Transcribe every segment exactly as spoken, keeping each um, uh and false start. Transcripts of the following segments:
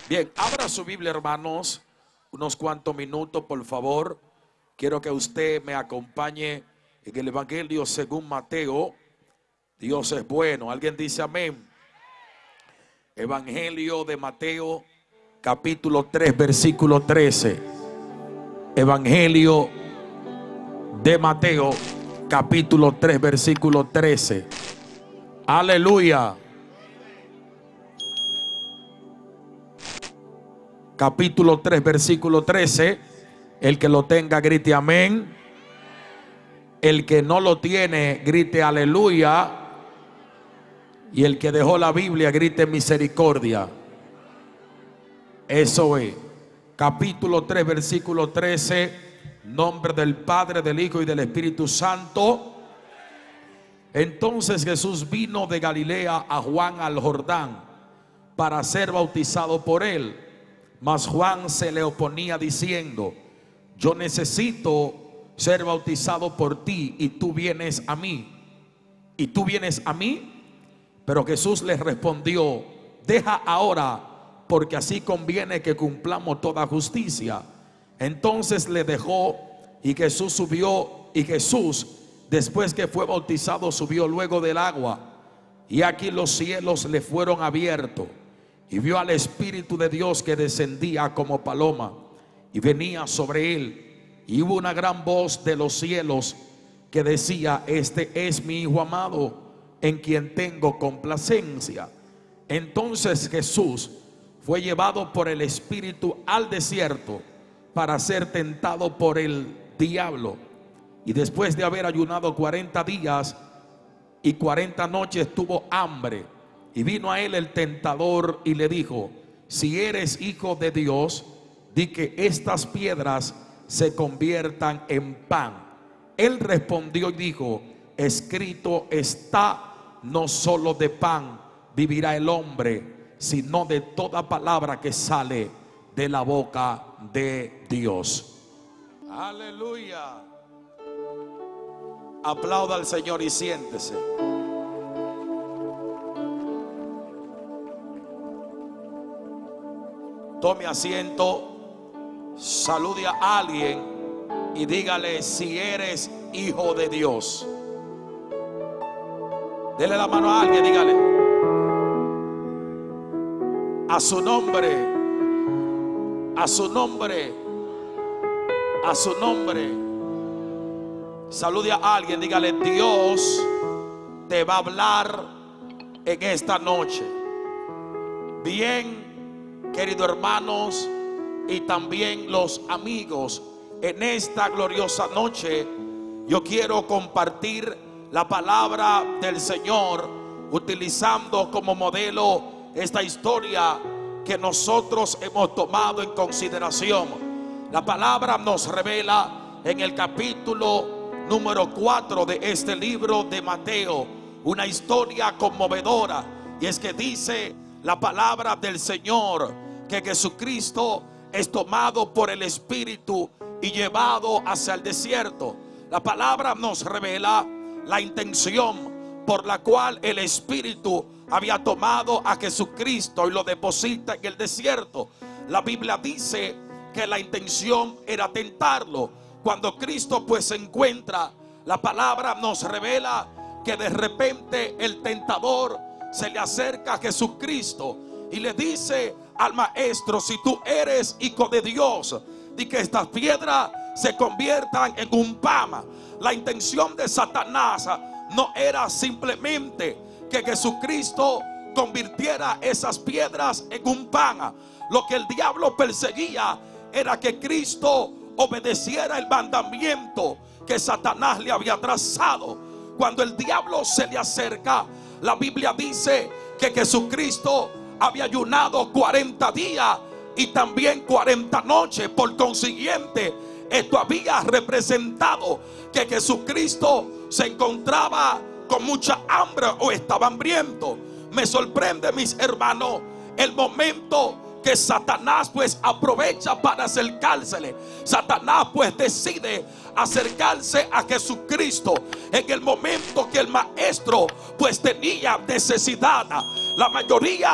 Bien, abra su Biblia, hermanos, unos cuantos minutos, por favor. Quiero que usted me acompañe en el Evangelio según Mateo. Dios es bueno. ¿Alguien dice amén? Evangelio de Mateo, capítulo tres, versículo trece. Evangelio de Mateo, capítulo tres, versículo trece. Aleluya. Capítulo tres, versículo trece. El que lo tenga, grite amén. El que no lo tiene, grite aleluya. Y el que dejó la Biblia, grite misericordia. Eso es. Capítulo tres, versículo trece. Nombre del Padre, del Hijo y del Espíritu Santo. Entonces Jesús vino de Galilea a Juan al Jordán para ser bautizado por él. Mas Juan se le oponía diciendo: yo necesito ser bautizado por ti y tú vienes a mí. ¿Y tú vienes a mí? Pero Jesús les respondió: deja ahora, porque así conviene que cumplamos toda justicia. Entonces le dejó y Jesús subió, y Jesús, después que fue bautizado, subió luego del agua. Y aquí los cielos le fueron abiertos, y vio al Espíritu de Dios que descendía como paloma y venía sobre él. Y hubo una gran voz de los cielos que decía: este es mi Hijo amado, en quien tengo complacencia. Entonces Jesús fue llevado por el Espíritu al desierto para ser tentado por el diablo. Y después de haber ayunado cuarenta días y cuarenta noches, tuvo hambre. Y vino a él el tentador y le dijo: si eres hijo de Dios, di que estas piedras se conviertan en pan. Él respondió y dijo: escrito está, no solo de pan vivirá el hombre, sino de toda palabra que sale de la boca de Dios. Aleluya. Aplauda al Señor y siéntese. Tome asiento, salude a alguien y dígale: si eres hijo de Dios. Dele la mano a alguien, dígale: a su nombre, a su nombre, a su nombre. Salude a alguien, dígale: Dios te va a hablar en esta noche. Bien, queridos hermanos y también los amigos, en esta gloriosa noche yo quiero compartir la palabra del Señor, utilizando como modelo esta historia que nosotros hemos tomado en consideración. La palabra nos revela en el capítulo número cuatro de este libro de Mateo una historia conmovedora, y es que dice la palabra del Señor que Jesucristo es tomado por el Espíritu y llevado hacia el desierto. La palabra nos revela la intención por la cual el Espíritu había tomado a Jesucristo y lo deposita en el desierto. La Biblia dice que la intención era tentarlo. Cuando Cristo pues se encuentra, la palabra nos revela que de repente el tentador se le acerca a Jesucristo y le dice al maestro: si tú eres hijo de Dios, di que estas piedras se conviertan en un pan. La intención de Satanás no era simplemente que Jesucristo convirtiera esas piedras en un pan. Lo que el diablo perseguía era que Cristo obedeciera el mandamiento que Satanás le había trazado. Cuando el diablo se le acerca, la Biblia dice que Jesucristo había ayunado cuarenta días y también cuarenta noches. Por consiguiente, esto había representado que Jesucristo se encontraba con mucha hambre o estaba hambriento. Me sorprende, mis hermanos, el momento que Satanás pues aprovecha para acercársele. Satanás pues decide acercarse a Jesucristo en el momento que el maestro pues tenía necesidad. La mayoría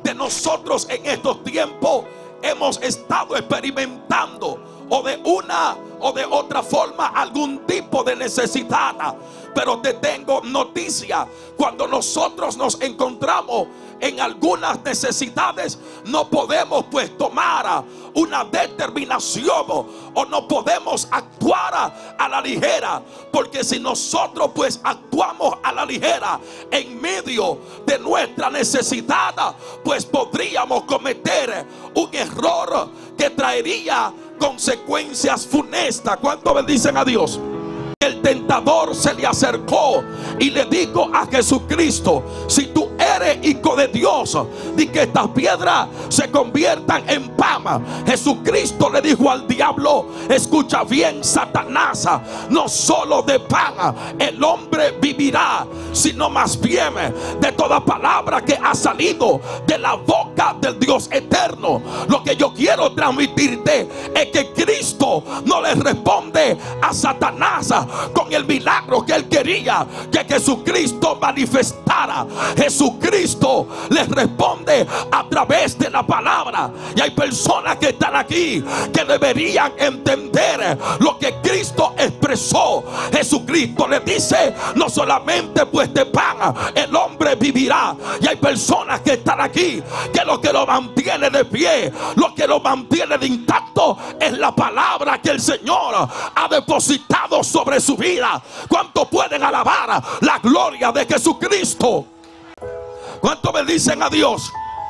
de nosotros en estos tiempos hemos estado experimentando o de una o de otra forma algún tipo de necesidad. Pero te tengo noticia: cuando nosotros nos encontramos en algunas necesidades, no podemos pues tomar una determinación o no podemos actuar a la ligera, porque si nosotros pues actuamos a la ligera en medio de nuestra necesidad, pues podríamos cometer un error que traería consecuencias funestas. ¿Cuánto bendicen a Dios? El tentador se le acercó y le dijo a Jesucristo: si tú eres hijo de Dios, di que estas piedras se conviertan en pan. Jesucristo le dijo al diablo: escucha bien, Satanás, no solo de pan el hombre vivirá, sino más bien de toda palabra que ha salido de la boca del Dios eterno. Lo que yo quiero transmitirte es que Cristo no le responde a Satanás con el milagro que él quería que Jesucristo manifestara. Jesucristo les responde a través de la palabra. Y hay personas que están aquí que deberían entender lo que Cristo expresó. Jesucristo les dice: no solamente pues de pan el hombre vivirá. Y hay personas que están aquí que lo que lo mantiene de pie, lo que lo mantiene de intacto, es la palabra que el Señor ha depositado sobre su vida. ¿Cuánto pueden alabar la gloria de Jesucristo? ¿Cuánto bendicen a Dios?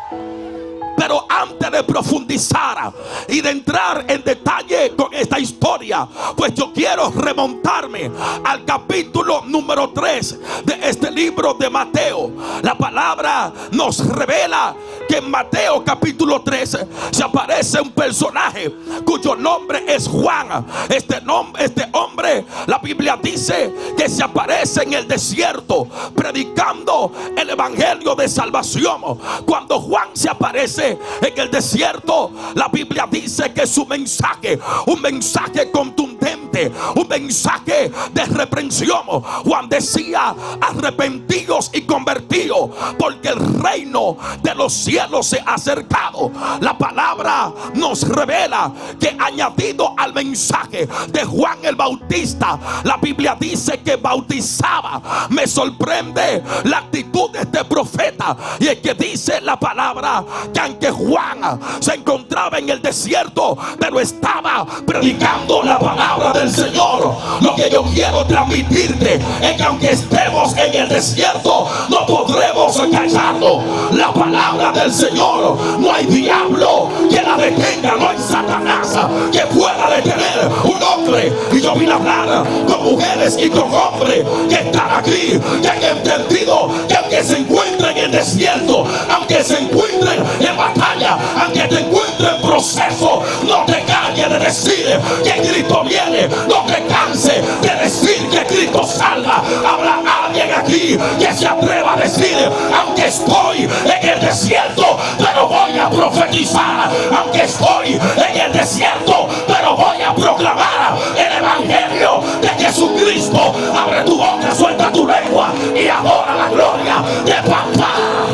Pero antes de profundizar y de entrar en detalle con esta historia, pues yo quiero remontarme al capítulo número tres de este libro de Mateo. La palabra nos revela que en Mateo capítulo tres se aparece un personaje cuyo nombre es Juan. Este nombre, este hombre, la Biblia dice que se aparece en el desierto predicando el evangelio de salvación. Cuando Juan se aparece en el desierto, la Biblia dice que su mensaje, un mensaje contundente, un mensaje de reprensión. Juan decía: arrepentidos y convertidos, porque el reino de los cielos se ha acercado. La palabra nos revela que añadido al mensaje de Juan el Bautista, la Biblia dice que bautizaba. Me sorprende la actitud de este profeta, y es que dice la palabra que aunque Juan se encontraba en el desierto, pero estaba predicando la palabra del Señor. Lo que yo quiero transmitirte es que aunque estemos en el desierto, no podremos callarlo. La palabra del Señor, no hay diablo que la detenga, no hay Satanás que pueda detener un hombre. Y yo vine a hablar con mujeres y con hombres que están aquí, que han entendido que aunque se encuentren en el desierto, aunque se encuentren en batalla, aunque te encuentres en proceso, no te calles de decir que Cristo viene. No te canses de decir que Cristo salva. Habrá alguien aquí que se atreva a decir: aunque estoy en el desierto, pero voy a profetizar. Aunque estoy en el desierto, pero voy a proclamar el evangelio de Jesucristo. Abre tu boca, suelta tu lengua y adora la gloria de papá.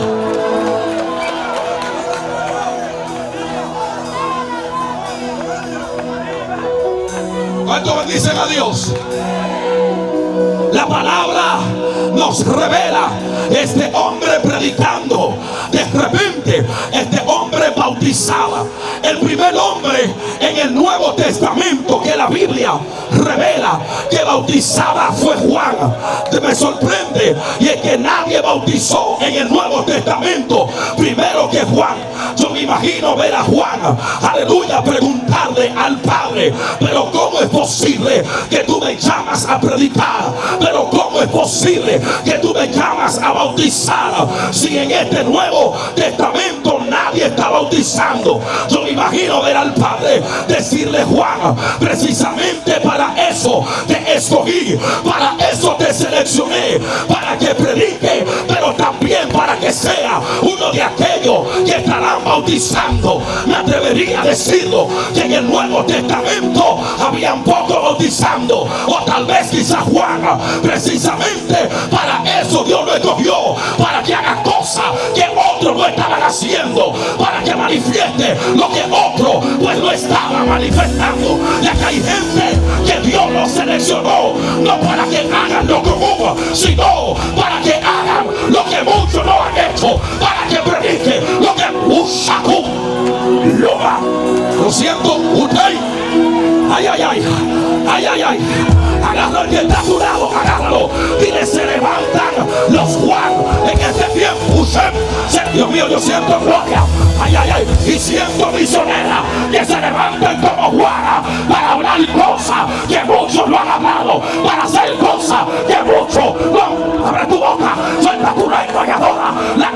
¿Cuánto bendicen a Dios? La palabra nos revela este hombre predicando. De repente este hombre bautizaba. El primer hombre en el Nuevo Testamento que la Biblia revela que bautizaba fue Juan. Me sorprende, y es que nadie bautizó en el Nuevo Testamento primero que Juan. Yo me imagino ver a Juan, aleluya, preguntarle al Padre: pero ¿cómo es posible que tú me llamas a predicar? Pero ¿cómo es posible que tú me llamas a bautizar si en este Nuevo Testamento nadie está bautizando? Yo me imagino ver al Padre decirle: Juan, precisamente para eso te escogí, para eso te seleccioné, para que predique, pero también para que sea uno de aquellos que estarán bautizando. Me atrevería a decirlo que en el Nuevo Testamento habían pocos bautizando, o tal vez quizá Juan, precisamente para eso Dios lo escogió, para que haga cosas cosa que otros no estaban haciendo, para que manifieste lo que otro pues no estaba manifestando. Y acá hay gente que Dios los seleccionó no para que hagan lo común, sino para que hagan lo que muchos no han hecho, para que predique lo que Usaku Loba. Lo siento, usted. Ay, ay, ay, ay, ay, ay. Agarra el que está a tu lado, agárralo. Dile, se levantan los Juan en este tiempo. Dios mío, yo siento gloria. Ay, ay, ay. Y siento misionera que se levanten como Juana para hablar cosas que muchos no han hablado, para hacer cosas que muchos no. Abre tu boca, suelta tu reino y adora. La...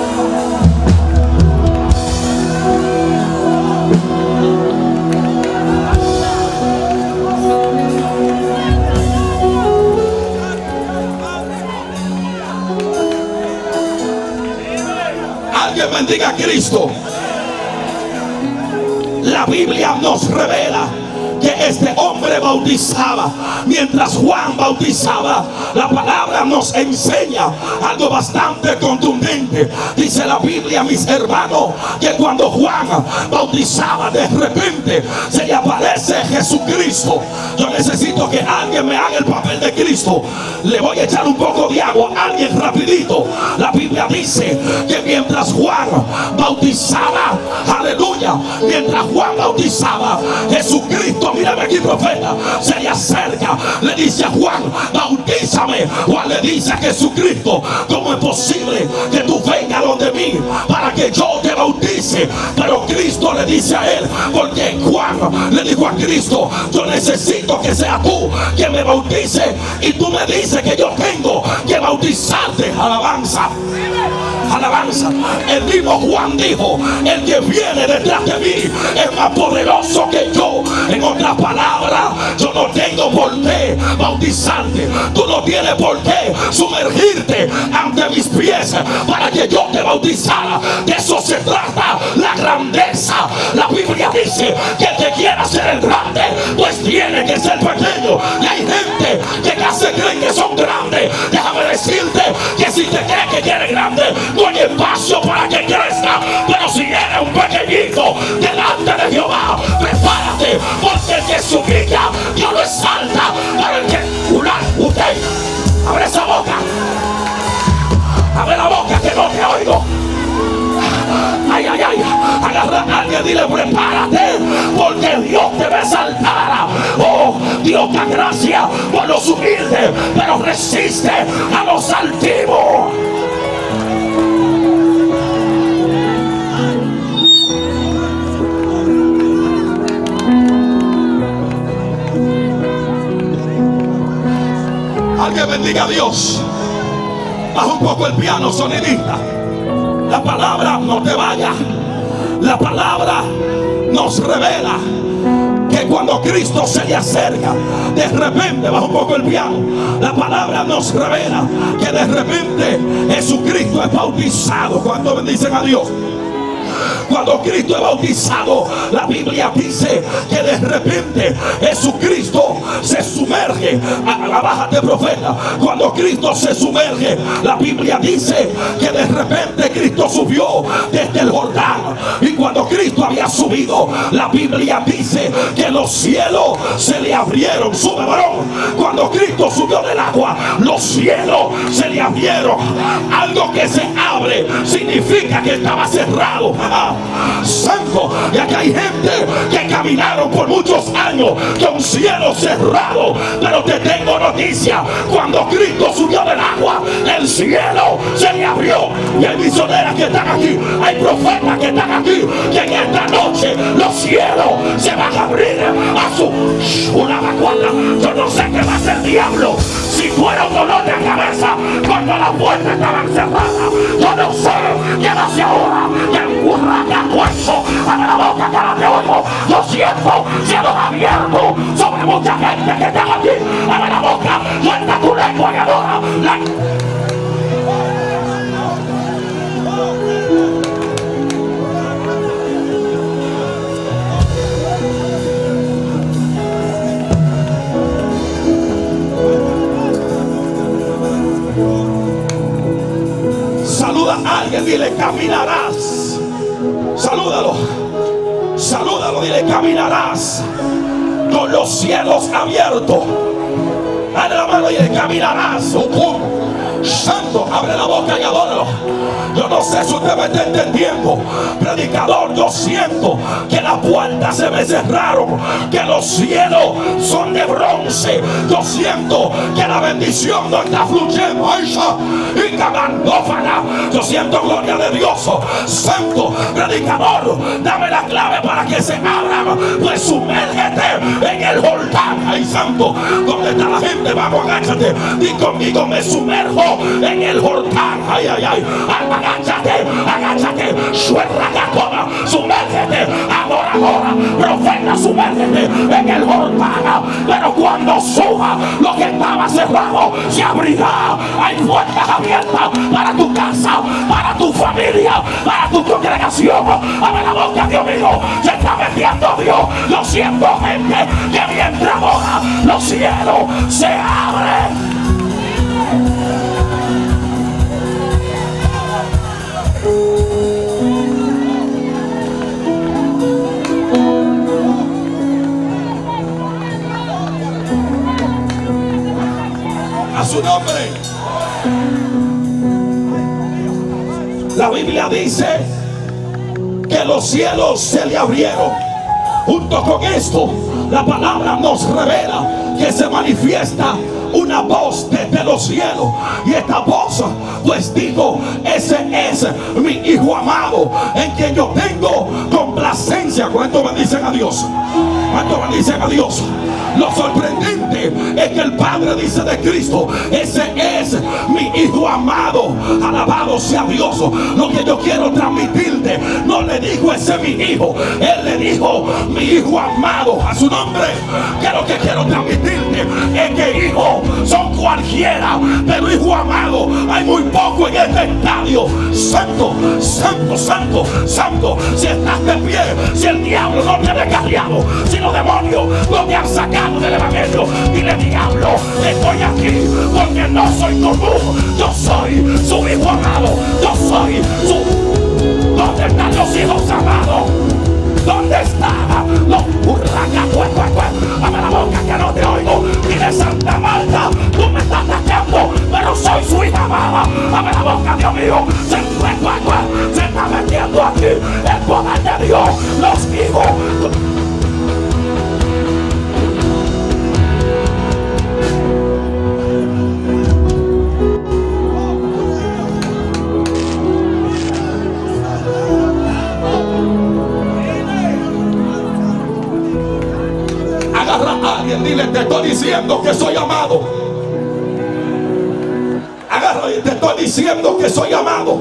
Alguien bendiga a Cristo. La Biblia nos revela que este hombre bautizaba. Mientras Juan bautizaba, la palabra nos enseña algo bastante contundente. Dice la Biblia, mis hermanos, que cuando Juan bautizaba, de repente se le aparece Jesucristo. Yo necesito que alguien me haga el papel de Cristo. Le voy a echar un poco de agua a alguien rapidito. La Biblia dice que mientras Juan bautizaba, aleluya, mientras Juan bautizaba, Jesucristo, mírame aquí, profeta, se le acerca, le dice a Juan, bautízame. Juan le dice a Jesucristo, ¿cómo es posible que tú vengas donde mí para que yo te bautice? Pero Cristo le dice a él, porque Juan le dijo a Cristo, yo necesito que sea tú quien me bautice, y tú me dices que yo tengo que bautizarte. Alabanza, alabanza. El mismo Juan dijo, el que viene detrás de mí es más poderoso que yo. En otras palabras, yo no tengo por qué bautizarte, tú no tienes por qué sumergirte ante mis pies para que yo te bautizara. De eso se trata la grandeza. La Biblia dice que el que quiera ser el grande, pues tiene que ser pequeño. Y hay gente que casi creen que son grandes. Déjame decirte que si te crees que eres grande, no hay espacio para que crezca. Pero si eres un pequeñito delante de Jehová, prepárate, porque el que se humilla, Dios lo exalta. Pero el que una, usted, abre esa boca, abre la boca que no te oigo. Ay, ay, ay, agarra a alguien y dile, prepárate, porque Dios te va a exaltar. Oh, Dios da gracia por los humildes, pero resiste a los altivos. Alguien bendiga a Dios. Baja un poco el piano, sonidista. La palabra no te vaya. La palabra nos revela que cuando Cristo se le acerca, de repente, baja un poco el piano, la palabra nos revela que de repente Jesucristo es bautizado. ¿Cuánto bendicen a Dios? Cuando Cristo es bautizado, la Biblia dice que de repente Jesucristo se sumerge. Bájate, profeta. Cuando Cristo se sumerge, la Biblia dice que de repente Cristo subió desde el Jordán. Y cuando Cristo había subido, la Biblia dice que los cielos se le abrieron. Sube, varón. Cuando Cristo subió del agua, los cielos se le abrieron. Algo que se abre significa que estaba cerrado. Ah, santo. Y aquí hay gente que caminaron por muchos años con un cielo cerrado, pero te tengo noticia: cuando Cristo subió del agua, el cielo se le abrió. Y hay misioneras que están aquí, hay profetas que están aquí, que en esta noche los cielos se van a abrir a su una vacuada. Yo no sé qué va a hacer el diablo si fuera un dolor de cabeza cuando las puertas estaban cerradas. Yo no sé qué va a hacer ahora que el burraca cuerpo abre la boca, cara de ojo. Yo siento cielos abiertos sobre mucha gente que está aquí. Abre la boca, suelta tu lengua y adora la... Saluda a dile: caminarás. Salúdalo, salúdalo, dile: caminarás con los cielos abiertos. Dale la mano y dile: caminarás. Santo, abre la boca y adóralo. Yo no sé si usted me está entendiendo, predicador. Yo siento que las puertas se me cerraron, que los cielos son de bronce. Yo siento que la bendición no está fluyendo. Y camandófana. Yo siento gloria de Dios. Santo, predicador, dame la clave para que se abran. Pues sumérgete en el Jordán. Ay, santo, ¿dónde está la gente? Vamos, agáchate. Di conmigo: me sumerjo en el Jordán. Ay, ay, ay. Agáchate, agáchate. Suelta la coma. Sumérgete. Ahora, ahora. Profeta, sumérgete en el Jordán. Pero cuando suba, lo que estaba cerrado se abrirá. Hay puertas abiertas para tu casa, para tu familia, para tu congregación. Abre la boca, Dios mío. Se está metiendo Dios. Lo siento, gente, que mientras ahora los cielos se abren. A su nombre. La Biblia dice que los cielos se le abrieron. Junto con esto, la palabra nos revela que se manifiesta una voz desde los cielos. Y esta voz pues digo: ese es mi hijo amado, en quien yo tengo complacencia. ¿Cuánto bendicen a Dios? ¿Cuánto bendicen a Dios? Lo sorprendente es que el Padre dice de Cristo: ese es mi hijo amado. Alabado sea Dios. Lo que yo quiero transmitirte, no le dijo ese es mi hijo, él le dijo mi hijo amado. A su nombre. Que lo que quiero transmitirte es que hijo son cualquiera, pero hijo amado hay muy poco en este estadio. Santo, santo, santo, santo. Si estás de pie, si el diablo no te ha descarriado, si los demonios no te han sacado del evangelio, dile: diablo, estoy aquí porque no soy común, yo soy su hijo amado, yo soy su... ¿Dónde están los hijos amados? ¿Dónde están los hurracatos? Abre la boca que no te oigo. Dile: Santa Marta, tú me estás atacando, pero soy su hija amada. Abre la boca, Dios mío. Se, se está metiendo aquí el poder de Dios. Los hijos. Agarra a alguien, dile: te estoy diciendo que soy amado. Agarra y te estoy diciendo que soy amado.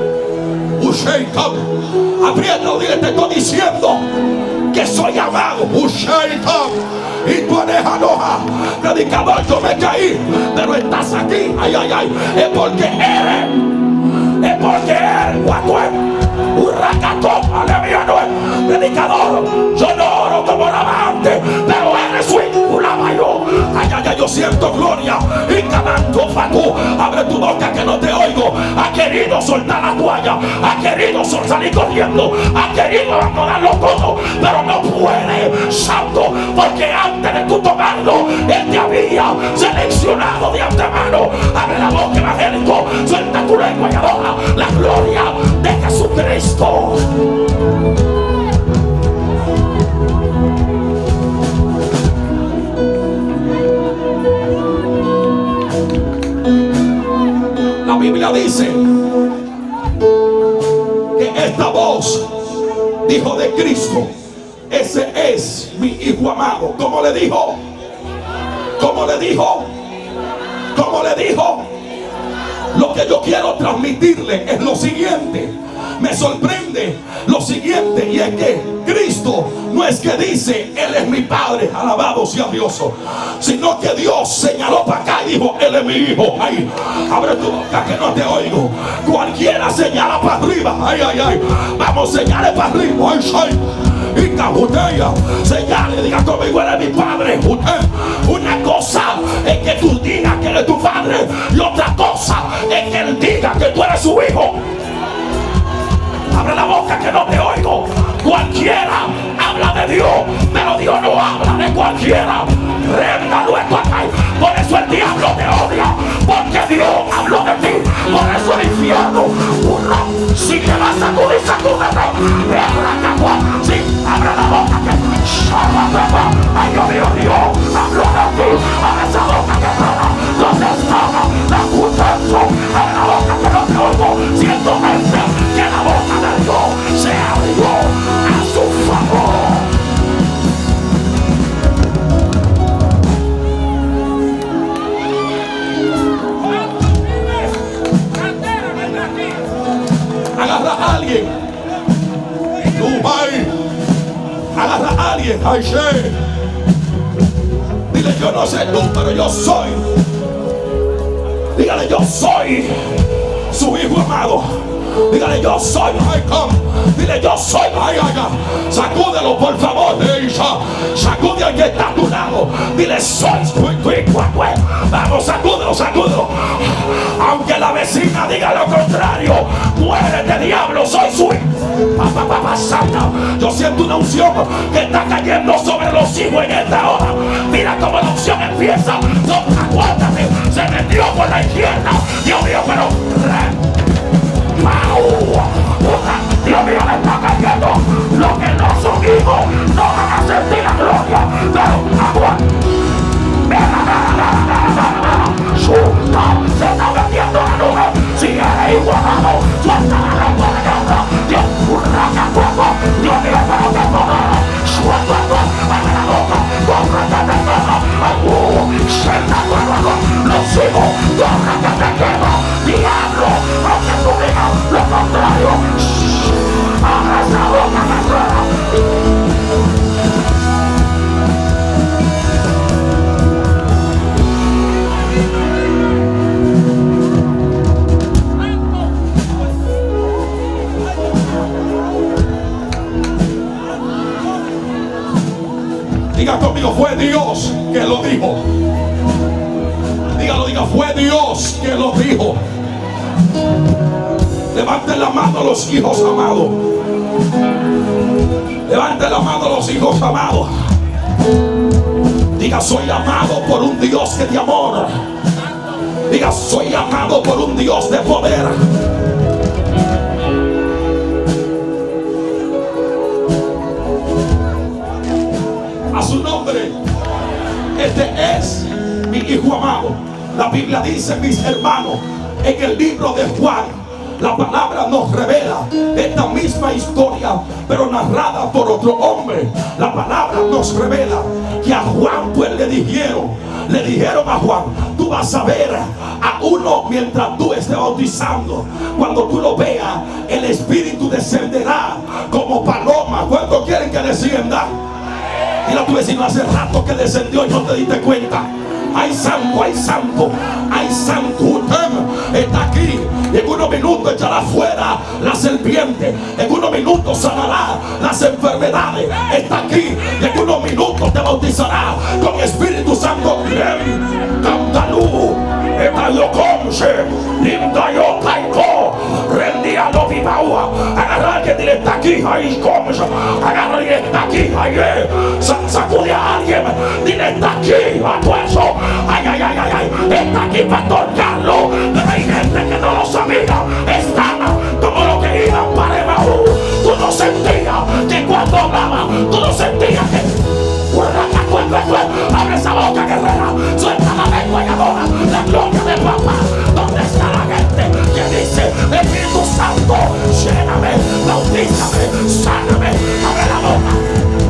Apriétalo, dile: te estoy diciendo que soy amado. Y tú eres aloja. Predicador, yo me caí, pero estás aquí. Ay, ay, ay. Es porque eres. Es porque eres. Guato es. Hurracatón, aleluya, no es. Predicador, yo no oro como la amante, pero eres su hijo, la mayor. Ay, ay, ay, yo siento gloria. Y camando fatú. Abre tu boca que no te oigo. Ha querido soltar la toalla, ha querido salir corriendo, ha querido abandonarlo todo, pero no puede, santo, porque antes de tú tomarlo, él te había seleccionado de antemano. Abre la boca, evangélico, suelta tu lengua y adora la gloria de Jesucristo. La Biblia dice que esta voz dijo de Cristo: ese es mi hijo amado. ¿Cómo le dijo? ¿Cómo le dijo? ¿Cómo le dijo? Lo que yo quiero transmitirle es lo siguiente. Me sorprende lo siguiente, y es que Cristo no es que dice: él es mi padre, alabado sea Dios, sino que Dios señaló para acá y dijo: él es mi hijo. Ay, abre tu boca que no te oigo. Cualquiera señala para arriba. Ay, ay, ay. Vamos, señale para arriba. Ay, ay. Y cabutella, señale, diga conmigo: eres mi padre. Una cosa es que tú digas que eres tu padre, y otra cosa es que él diga que tú eres su hijo. Abre la boca que no te oigo. Cualquiera habla de Dios, pero Dios no habla de cualquiera. Por eso el diablo te odia, porque Dios habló de ti. Por eso el infierno, si te vas a sacudir, sacúdete. Sí, abre la boca que ay, Dios mío, Dios habló de ti. Abre esa boca que rara. ¿Dónde estaba la potencia? Abre la boca que no te oigo. Siento mente que la boca de Dios se abrió a su favor. Agarra a alguien. Dubai. Agarra a alguien. Ay, sí. Dile, yo no sé tú, pero yo soy. Dígale, yo soy su hijo amado. Dígale, yo soy. Ay, come. Dile, yo soy. Ay, ay, ay. Sacúdelo, por favor. Sacude al que está a tu lado. Dile, soy. Vamos, sacúdelo, sacúdelo. Aunque la vecina diga lo contrario, muérete, diablo, soy su hijo. Papá, papá, santa. Yo siento una unción que está cayendo sobre los hijos en esta hora. Mira cómo la unción empieza. No, aguántate. Se metió por la izquierda. Dios mío, pero Dios mío, le está cayendo. Los que no son hijos no van a sentir la gloria. Pero aguanta. Se está metiendo la nube. Si eres igualado, suelta la lengua de guerra. Dios, urraca fuego. Dios mío, pero que poder. Suelta, abre la boca. Córrete de guerra. Suelta fuego. Los hijos, córrete de guerra. Diablo, aunque tú digas lo contrario. Abre esa boca de guerra. Diga conmigo, fue Dios que lo dijo. Dígalo, diga, fue Dios que lo dijo. Levanten la mano los hijos amados. Levanten la mano los hijos amados. Diga, soy amado por un Dios que te amó. Diga, soy amado por un Dios de poder. A su nombre. Este es mi hijo amado. La Biblia dice, mis hermanos, en el libro de Juan, la palabra nos revela esta misma historia, pero narrada por otro hombre. La palabra nos revela que a Juan pues le dijeron, le dijeron a Juan, tú vas a ver a uno mientras tú estés bautizando. Cuando tú lo veas, el Espíritu descenderá como paloma. ¿Cuántos quieren que descienda? Dile a tu vecino, hace rato que descendió y no te diste cuenta. Hay santo, hay santo, hay santo. Usted está aquí y en unos minutos echará fuera la serpiente. En unos minutos sanará las enfermedades. Está aquí y en unos minutos te bautizará con Espíritu Santo. Cantalú, etayo conche, linda yo caico, rendía lo vivaua. Agarra que dile, está aquí, ahí conche. Agarra y está aquí, ahí. Sacude a alguien, dile, está aquí, a tu eso. Ay, ay, ay, ay, ay, está aquí Pastor Carlos. Pero hay gente que no lo sabía. Están como los que iban para Emaú. Tú no sentías que cuando hablaba, tú no sentías que abre esa boca, guerrera. Suelta la lengua y adora la gloria de papá. ¿Dónde está la gente que dice, Espíritu Santo, lléname, bautízame, sáname? Abre la boca.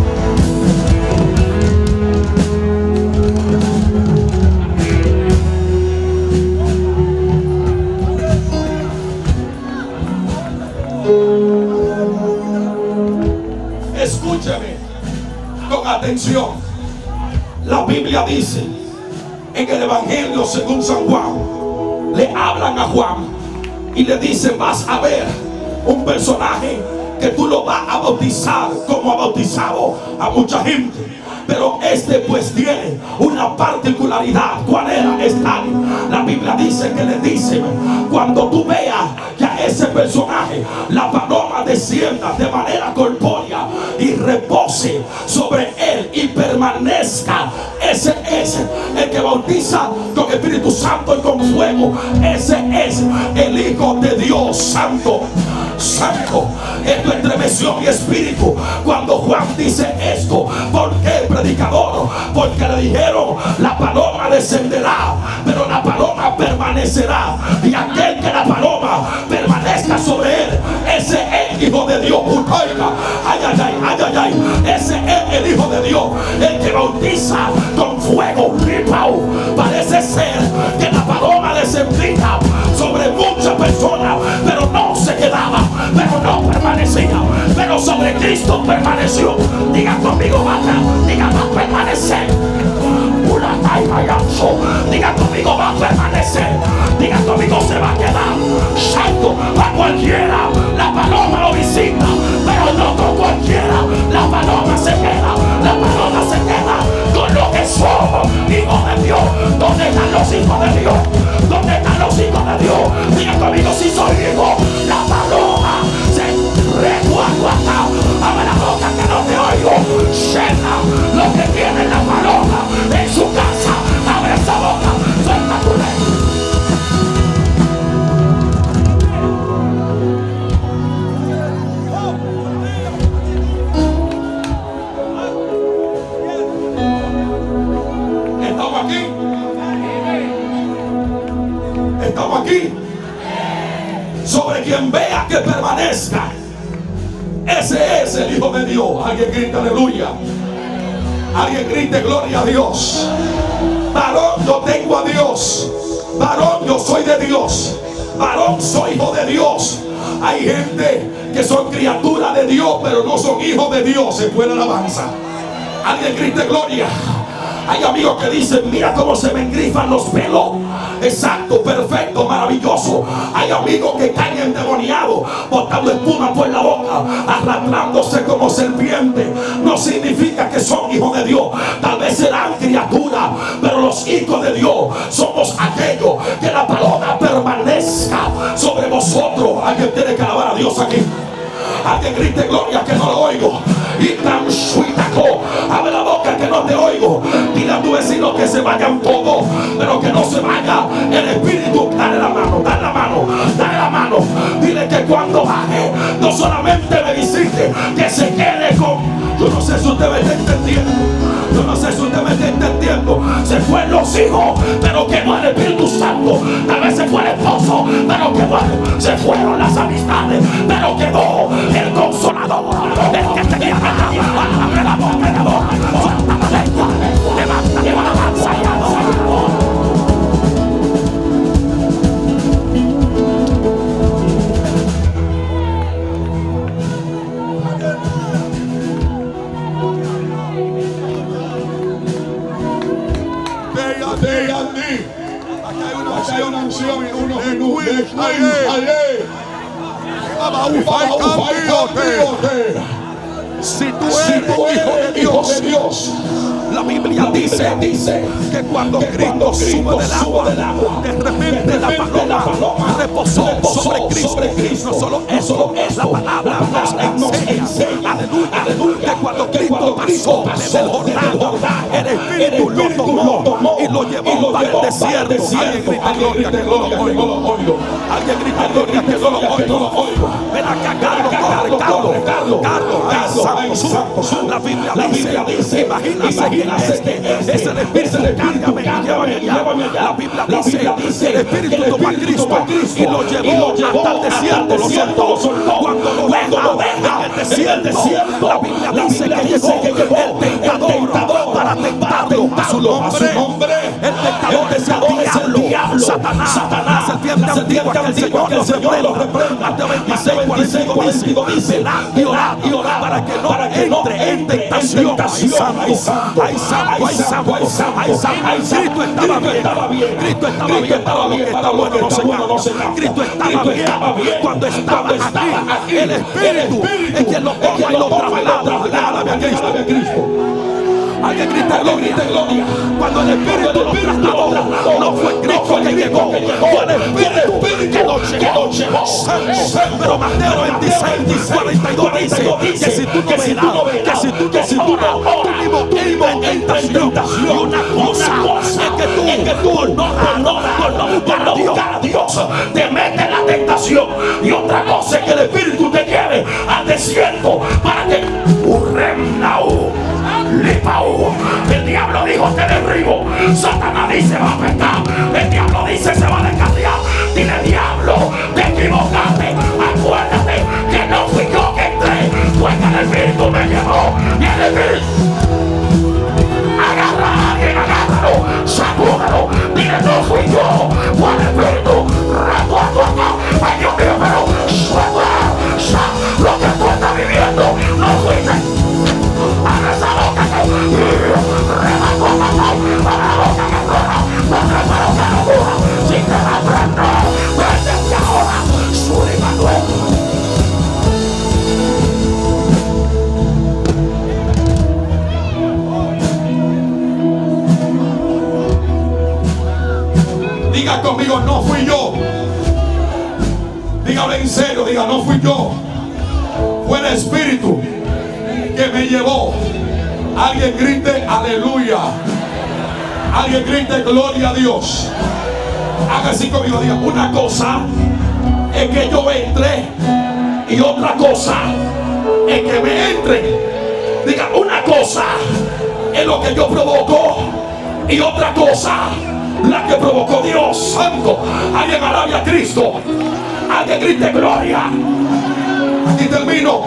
Escúcheme con atención. La Biblia dice en el Evangelio según San Juan, le hablan a Juan y le dicen, vas a ver un personaje que tú lo vas a bautizar como ha bautizado a mucha gente. pero este pues tiene una particularidad. ¿Cuál era esta? La Biblia dice que le dice: cuando tú veas que a ese personaje la paloma descienda de manera corpórea y repose sobre él y permanezca, ese es el que bautiza con Espíritu Santo y con fuego. Ese es el Hijo de Dios Santo. Santo. Esto estremeció mi espíritu cuando Juan dice esto. ¿Por qué, predicador? Porque le dijeron: la paloma descenderá, pero la paloma permanecerá, y aquel que la paloma permanezca sobre él, ese es el Hijo de Dios. Ay, ay, ay, ay, ay, ay. Ese es el Hijo de Dios, el que bautiza con fuego. Parece ser que la paloma descendía sobre muchas personas, pero no se quedaba, pero no permanecía, pero sobre Cristo permaneció. Diga conmigo: va a, diga, va a permanecer. Diga conmigo: va a permanecer. Diga conmigo: se va a quedar. Santo. A cualquiera la paloma lo visita, pero no con cualquiera la paloma se queda. La paloma se queda con lo que somos, hijos de Dios. ¿Dónde están los hijos de Dios? ¿Dónde están los hijos de Dios? Diga conmigo: si soy hijo. La paloma se recuerda. Abre la boca que no te oigo. Llena lo que tiene la paloma en su casa. Abre esa boca. Suelta tu ley. Estamos aquí. Estamos aquí. Sobre quien vea que permanezca, ese es el Hijo de Dios. Alguien grita aleluya. Alguien grite gloria a Dios. Varón, yo tengo a Dios. Varón, yo soy de Dios. Varón, soy hijo de Dios. Hay gente que son criaturas de Dios, pero no son hijos de Dios. Se fue la alabanza. Alguien grite gloria. Hay amigos que dicen: mira cómo se me engrifan los pelos. Exacto, perfecto, maravilloso. Hay amigos que caen endemoniados, botando espuma por la boca, arrastrándose como serpiente. No significa que son hijos de Dios. Tal vez serán criaturas, pero los hijos de Dios somos aquellos que la paloma permanezca sobre vosotros. Alguien tiene que alabar a Dios aquí. Alguien grite gloria, que no lo oigo. Y tan suitaco. Abre la boca que no te oigo. Dile a tu vecino que se vayan todos, pero que no se vaya el espíritu. Dale la mano, dale la mano, dale la mano. Dile que cuando baje no solamente me visite, que se quede con. Yo no sé si usted me está entendiendo. Yo no sé si usted me está entendiendo. Se fueron los hijos, pero quedó el Espíritu Santo. Tal vez se fue el esposo, pero quedó. Se fueron las amistades, pero quedó el Consolador. El que te llama. Abre la boca, abre la boca. Suelta la lengua. Levanta, levanta, avanza y adora. Aquí hay una unción y unos minutos. Si tú eres hijo de Dios, la Biblia dice, dice que cuando Cristo sube del agua, de repente la paloma reposó sobre Cristo. No solo eso, la palabra nos enseña, aleluya, que cuando Cristo pasó del Jordán, el Espíritu lo tomó y lo llevó para el desierto. Alguien grita gloria que no lo oigo. Alguien grita gloria que no lo oigo. Ven acá, Carlos, Carlos, Carlos, Carlos. La Biblia dice, imagínate que es el Espíritu, cárgame y llévame allá. La Biblia dice, el Espíritu tomó a Cristo y lo llevó hasta el desierto, lo soltó. Cuando lo deja en el desierto, la Biblia dice que llegó el tentador para tentarlo a su nombre. El tentador es el diablo, Satanás, la serpiente antigua que el Señor lo reprenda. Mateo veintiséis, cuarenta y cinco dice: velad y orad para que no entre en tentación. Hay santo, hay santo, hay santo, hay santo. Cristo estaba bien, Cristo estaba bien, estaba bien, está bueno, no se cambia. Cristo estaba bien cuando estaba aquí. El Espíritu es quien lo toma y lo traslada. Alaba a Cristo. Alguien grita gloria, gloria. Cuando el Espíritu nos trasladó, no fue Cristo que llegó, fue el Espíritu que nos llevó. Pero Mateo veintiséis, cuarenta y dos dice que si tú no verás, que si tú, que si tú no, tú mismo entras en tentación. Y una cosa es que tú, es que tú por no, por no, por no buscar a Dios, a Dios, te metes en la tentación. Y otra cosa es que el Espíritu te lleve al desierto para que urremnau. El diablo dijo te derribo. Satanás dice va a pecar. El diablo dice se va a descarriar. Dile diablo, te equivocaste. Acuérdate que no fui yo que entré, fue que el Espíritu me llevó. Y el Espíritu agarra a alguien, agárralo, sacúdalo. Dile no fui yo, fue el Espíritu. Ay Dios mío, pero suelta lo que tú estás viviendo. No fuiste. Abre esa boca que remató a para la boca que corra, no preparo que no cura. Si te va a prender, prendete ahora, Sullivan Dueto. Diga conmigo, no fui yo. Dígalo en serio, diga, no fui yo. Fue el Espíritu que me llevó. Alguien grite aleluya. Alguien grite gloria a Dios. Haga así conmigo, diga, una cosa es que yo entre y otra cosa es que me entre. Diga, una cosa es lo que yo provoco y otra cosa la que provocó Dios. Santo. Alguien alabe a Cristo. Alguien grite gloria. Aquí termino.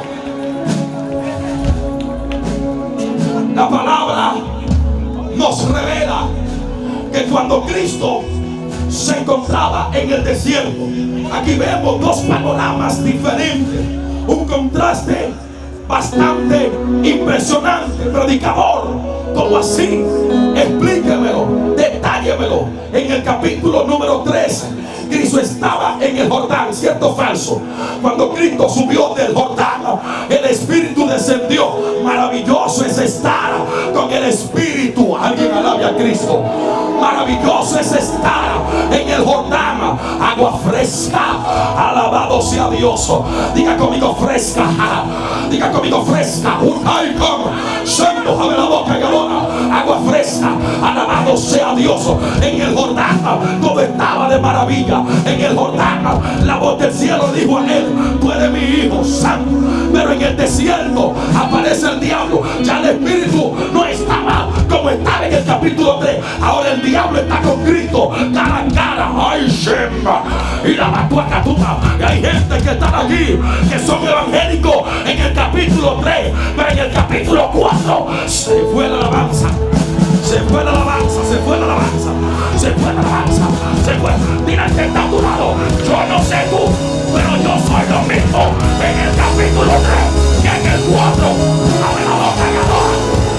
La palabra nos revela que cuando Cristo se encontraba en el desierto, aquí vemos dos panoramas diferentes, un contraste bastante impresionante. Predicador, ¿cómo así? Explíquemelo, detállemelo. En el capítulo número tres, Cristo estaba en el Jordán, ¿cierto o falso? Cuando Cristo subió del Jordán, el Espíritu descendió. Maravilloso es estar con el Espíritu. Alguien alabe a Cristo. Maravilloso es estar en el Jordán, agua fresca. Alabado sea Dios. Diga conmigo fresca. Diga conmigo fresca. Un icon. Santo, abre la boca y adora. Agua fresca. Alabado sea Dios. En el Jordán todo estaba de maravilla. En el Jordán la voz del cielo dijo a él: tú eres mi hijo santo. Pero en el desierto aparece el diablo. Ya el Espíritu no estaba como estaba en el capítulo tres. Ahora el diablo está con Cristo cara a cara. Ay, Shemba. Y la batuaca tuba. Y hay gente que están aquí que son evangélicos en el capítulo tres, pero en el capítulo cuatro se fue la alabanza. Se fue la alabanza, se fue la alabanza, se fue la alabanza, se fue. Mira el que está a tu lado. Yo no sé tú, pero yo soy lo mismo en el capítulo tres que en el cuatro. Abre la boca y adora.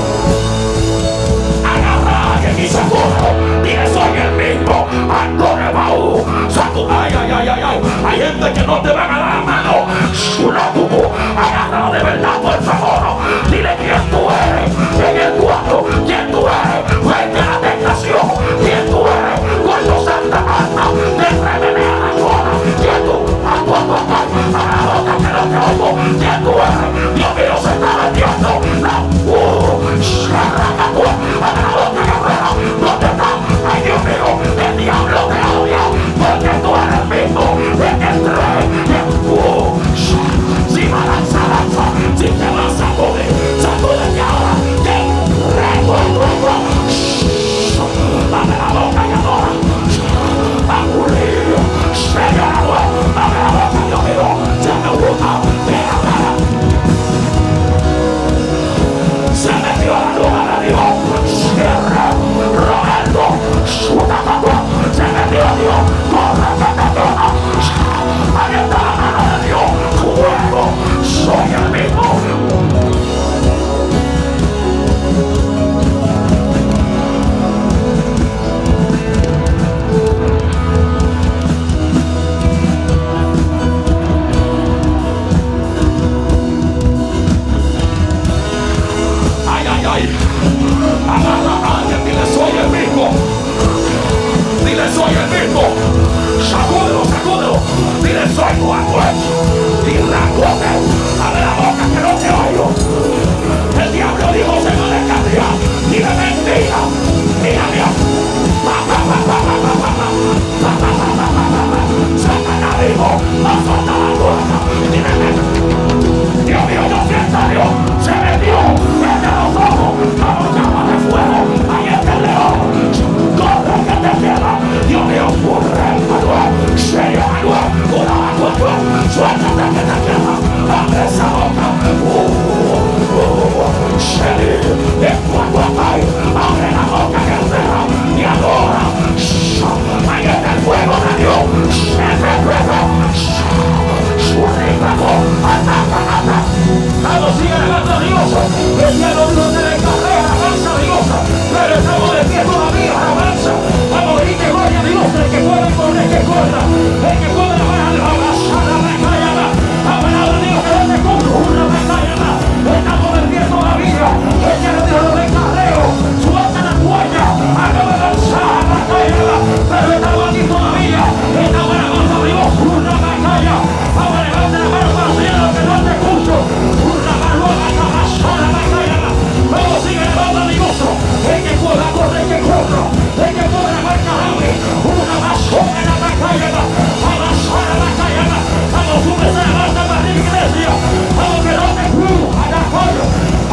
Agarra a alguien y sacúdalo. Dile soy el mismo. Antonio Baú. Ay, ay, ay, ay, ay. Hay gente que no te van a dar la mano. Agárralo de verdad, por favor. Dile quién tú eres. En el cuatro, quién tú eres. Frente a la tentación, quién tú eres. Cuando Santa Ana te remenea la cola, quién tú, a tu papá, a la boca que no te oigo, quién tú eres. Dios mío, se está vendiendo. La uh, sharracatúa, a la boca que fuera. ¿Dónde está? Ay, Dios mío, el diablo te odia, porque tú eres el mismo. En el tren, en uh, si balanza, lanza, si te vas a comer.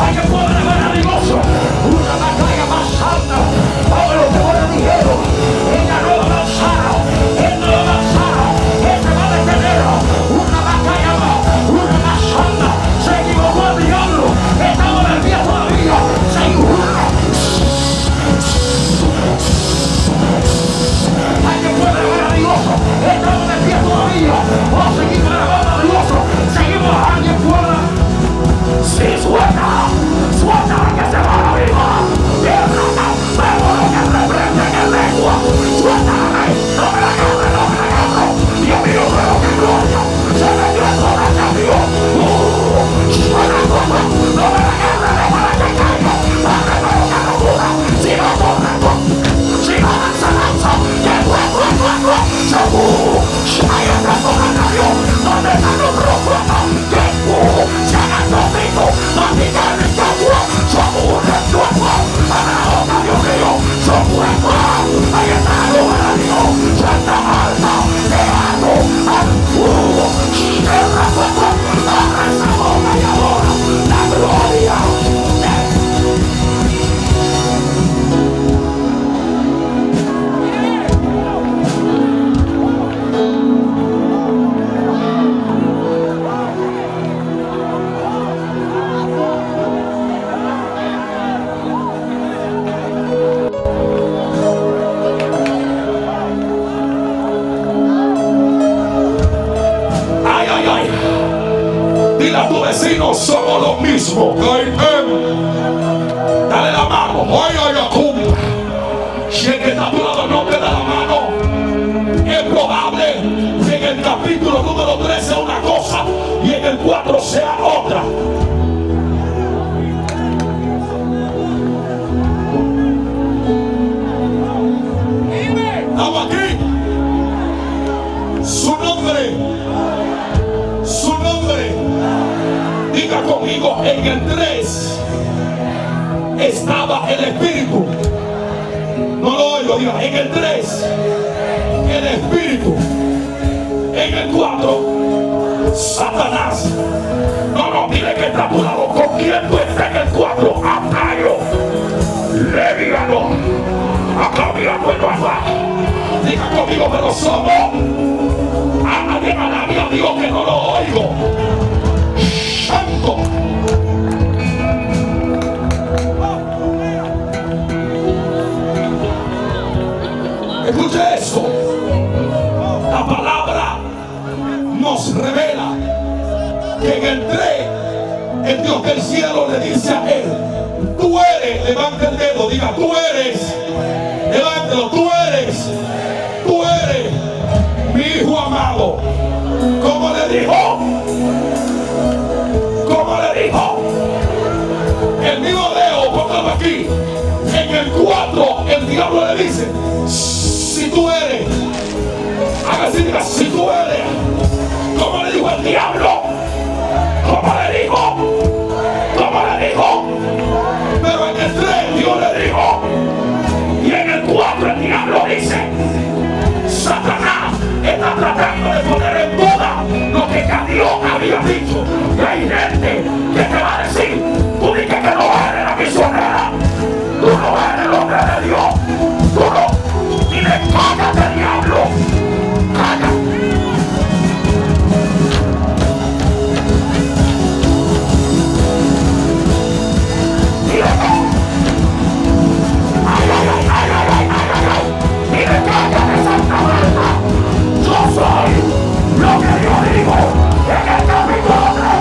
Alguien puede alabar a Dios. Una batalla más alta. Todos los demonios dijeron, ella no va a avanzar, él no va a avanzar, él se va a detener. Una batalla más, una más alta. Se equivocó el diablo. Estamos en el día todavía. Se alguien puede alabar a Dios. Estamos en el día todavía. O seguimos alabando a Dios. Seguimos a alguien fuera. Si suelta, suelta que se va a viva. Vamos a que reprende en el lengua. Suelta la ley, no me la agarre, no me la agarre. Dios mío, pero que gloria. Se me dio toda la Dios. Suena como, no me la agarre, déjala que caiga. Padre, pero que locura. Si no corre, si no lanza, lanza. Que fue, fue, fue, fue. Seguro, si hay otra cosa de Dios, donde está los rojos, que uh, se hagan los ricos, no digan el agua, somos un retuerzo, a la boca Dios mío, somos un retuerzo, ahí está la luz de Dios, Santa Marta, te amo, al fuego, cierra fuego, abre esa boca y ahora, la gloria de vecinos somos los mismos. Dale la mano. Si el que está a tu lado no te da la mano, es probable que en el capítulo número tres sea una cosa y en el cuatro sea otra. Estamos aquí. Su nombre, su nombre. Diga conmigo, en el tres estaba el Espíritu. No lo oigo, diga, en el tres el Espíritu. En el cuatro Satanás. No, no, dile que está a tu lado. ¿Con quién tú estás en el cuatro? Atayo. Le dígalo. Acá mirando el papá. Diga conmigo, pero somos. Alguien alabe a Dios que no lo oigo. Santo. Escuche esto. La palabra nos revela que en el tres el Dios del cielo le dice a él: tú eres, levanta el dedo, diga, tú eres, levántalo, tú eres, tú eres mi hijo amado. ¿Cómo le dijo? ¿Cómo le dijo? El mismo Leo, póngalo aquí. En el cuatro el diablo le dice: si tú eres, haga así, diga, si tú eres. ¿Cómo le dijo el diablo? ¿Cómo le dijo? ¿Cómo le dijo? Pero en el tres Dios le dijo. Y en el cuatro el diablo dice: Satanás está tratando de poner en duda lo que ya Dios había dicho. Y hay gente que te va a decir: tú dices que no eres la misionera, tú no eres el hombre de Dios, tú no. Dile, cállate, diablo, cállate. Dile, ay, ay, ay, ay, ay, ay, ay, ay. Dile, cállate, Santa Marta. Yo soy lo que yo digo en el capítulo tres.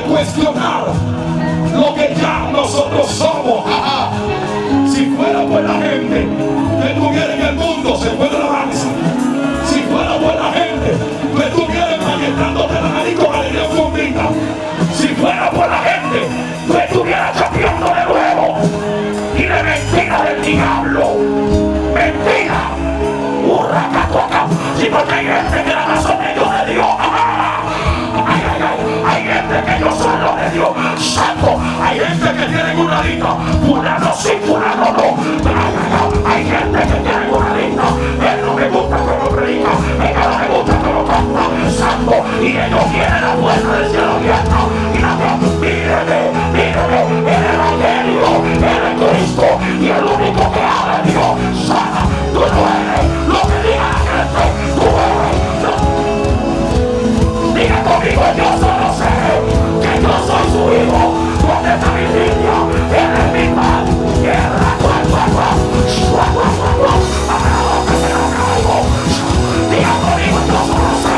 de cuestionar lo que ya nosotros somos. Ajá. Si fuera buena gente que estuviera en el mundo, se fuera la alabanza. Si fuera buena gente que estuviera empaquetándote la nariz con alegría fundita. Si fuera buena gente que estuviera chapeando de nuevo y de mentira del diablo. Mentira. Urracatuaca. Si porque hay gente que nada más son ellos de Dios. Ay, ay, ay. Hay gente que ellos son los de Dios. Santo. Hay gente que tienen una lista. Fulano sí, fulano no. Ay, ay, ay. Hay gente que tiene una lista. Él no me gusta que lo predica. Ella no me gusta que lo canta. Santo. Y ellos tienen la puerta del cielo abierta. Y la gente, míreme, míreme. El evangelio, el Cristo. Y el único que habla de Dios. Sana. Tú no eres lo que diga la gente. Tú eres. No. Diga conmigo, yo solo sé que yo soy su hijo. ¿Dónde está mi niña? Él es mi pan. Guerra, cual, cual, cual. Abre la boca que no caigo. Diga conmigo, yo solo sé.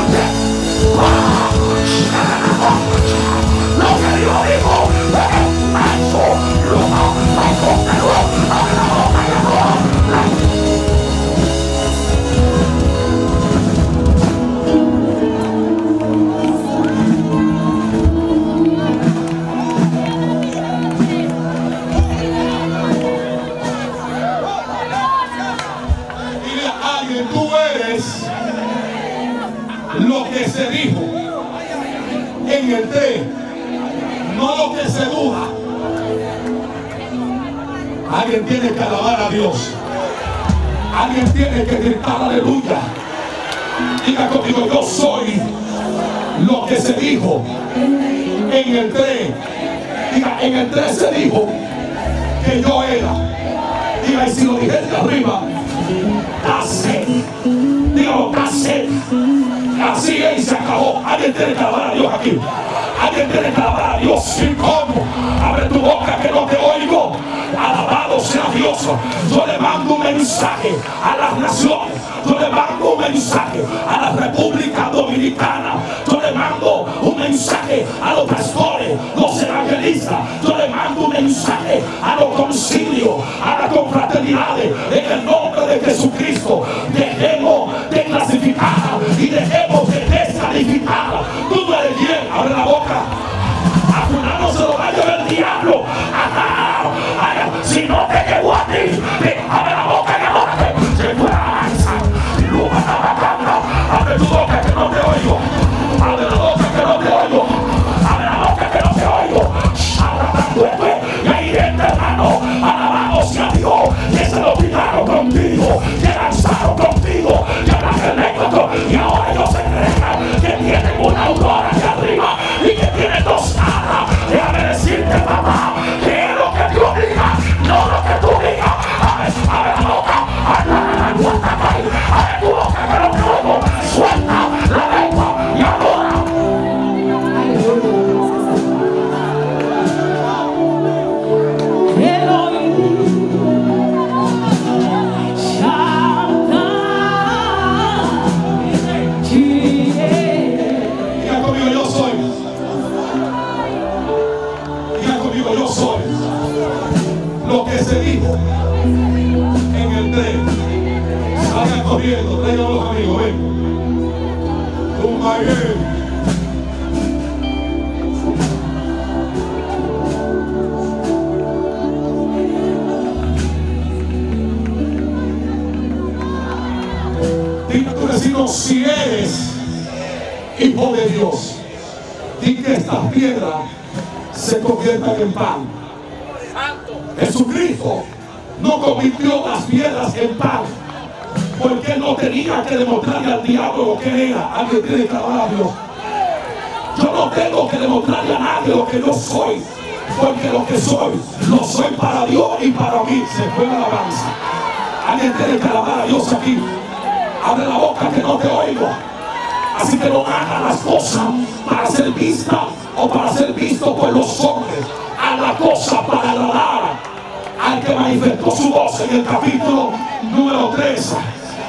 Lo que Dios dijo es manso. Luma, manso, pero abre la boca y ahora. Tú eres lo que se dijo en el tren, no lo que se duda. Alguien tiene que alabar a Dios. Alguien tiene que gritar aleluya. Diga conmigo, yo soy lo que se dijo en el tren. Diga, en el tren se dijo que yo era. Diga, y si lo dije de arriba, hace, dígalo, hace, así es y se acabó. Alguien tiene que alabar a Dios aquí. Alguien tiene que alabar a Dios. ¿Y cómo? Abre tu boca que no te oigo. Alabado sea Dios. Yo le mando un mensaje a las naciones. Yo le mando un mensaje a la República Dominicana. Yo le mando un mensaje a los pastores, los evangelistas. Yo le mando un mensaje a los concilios, a las confraternidades. En el nombre de Jesucristo, dejemos de clasificar y dejemos de descalificar. Tú no eres bien. Abre la boca. A fulano se lo va a llevar el diablo. Ajá. Ajá. Si no te llegó a ti, ve, abre la boca y ahora se puede avanzar. Abre tu boca que no te oigo. Abre la boca que no te oigo. Abre la boca que no te oigo. Y hay gente, hermano, alabamos a Dios, que se lo picaron contigo, que lanzaron contigo, que hablaron anécdotas, y ahora ellos se creen que tienen una aurora de arriba y que tienen dos alas. Déjame decirte, papá, que es lo que Dios diga, no lo que tú digas. Abre, abre la boca, abre la boca, abre tu boca que no te oigo. Suelta la lengua y adora. Lo que se dijo en el tren. Salgan corriendo, traigan a los amigos, ven. Tumba bien. Dile a tu vecino, si eres hijo de Dios, di que estas piedras se conviertan en pan. Jesucristo no convirtió las piedras en pan porque él no tenía que demostrarle al diablo lo que era. Alguien tiene que alabar a Dios. Yo no tengo que demostrarle a nadie lo que yo soy, porque lo que soy lo soy para Dios y para mí. Se fue la alabanza. Alguien tiene que alabar a Dios aquí. Abre la boca que no te oigo. Así que no hagas las cosas para ser vista o para ser visto por los hombres. Haz la cosa para agradar al que manifestó su voz en el capítulo número tres.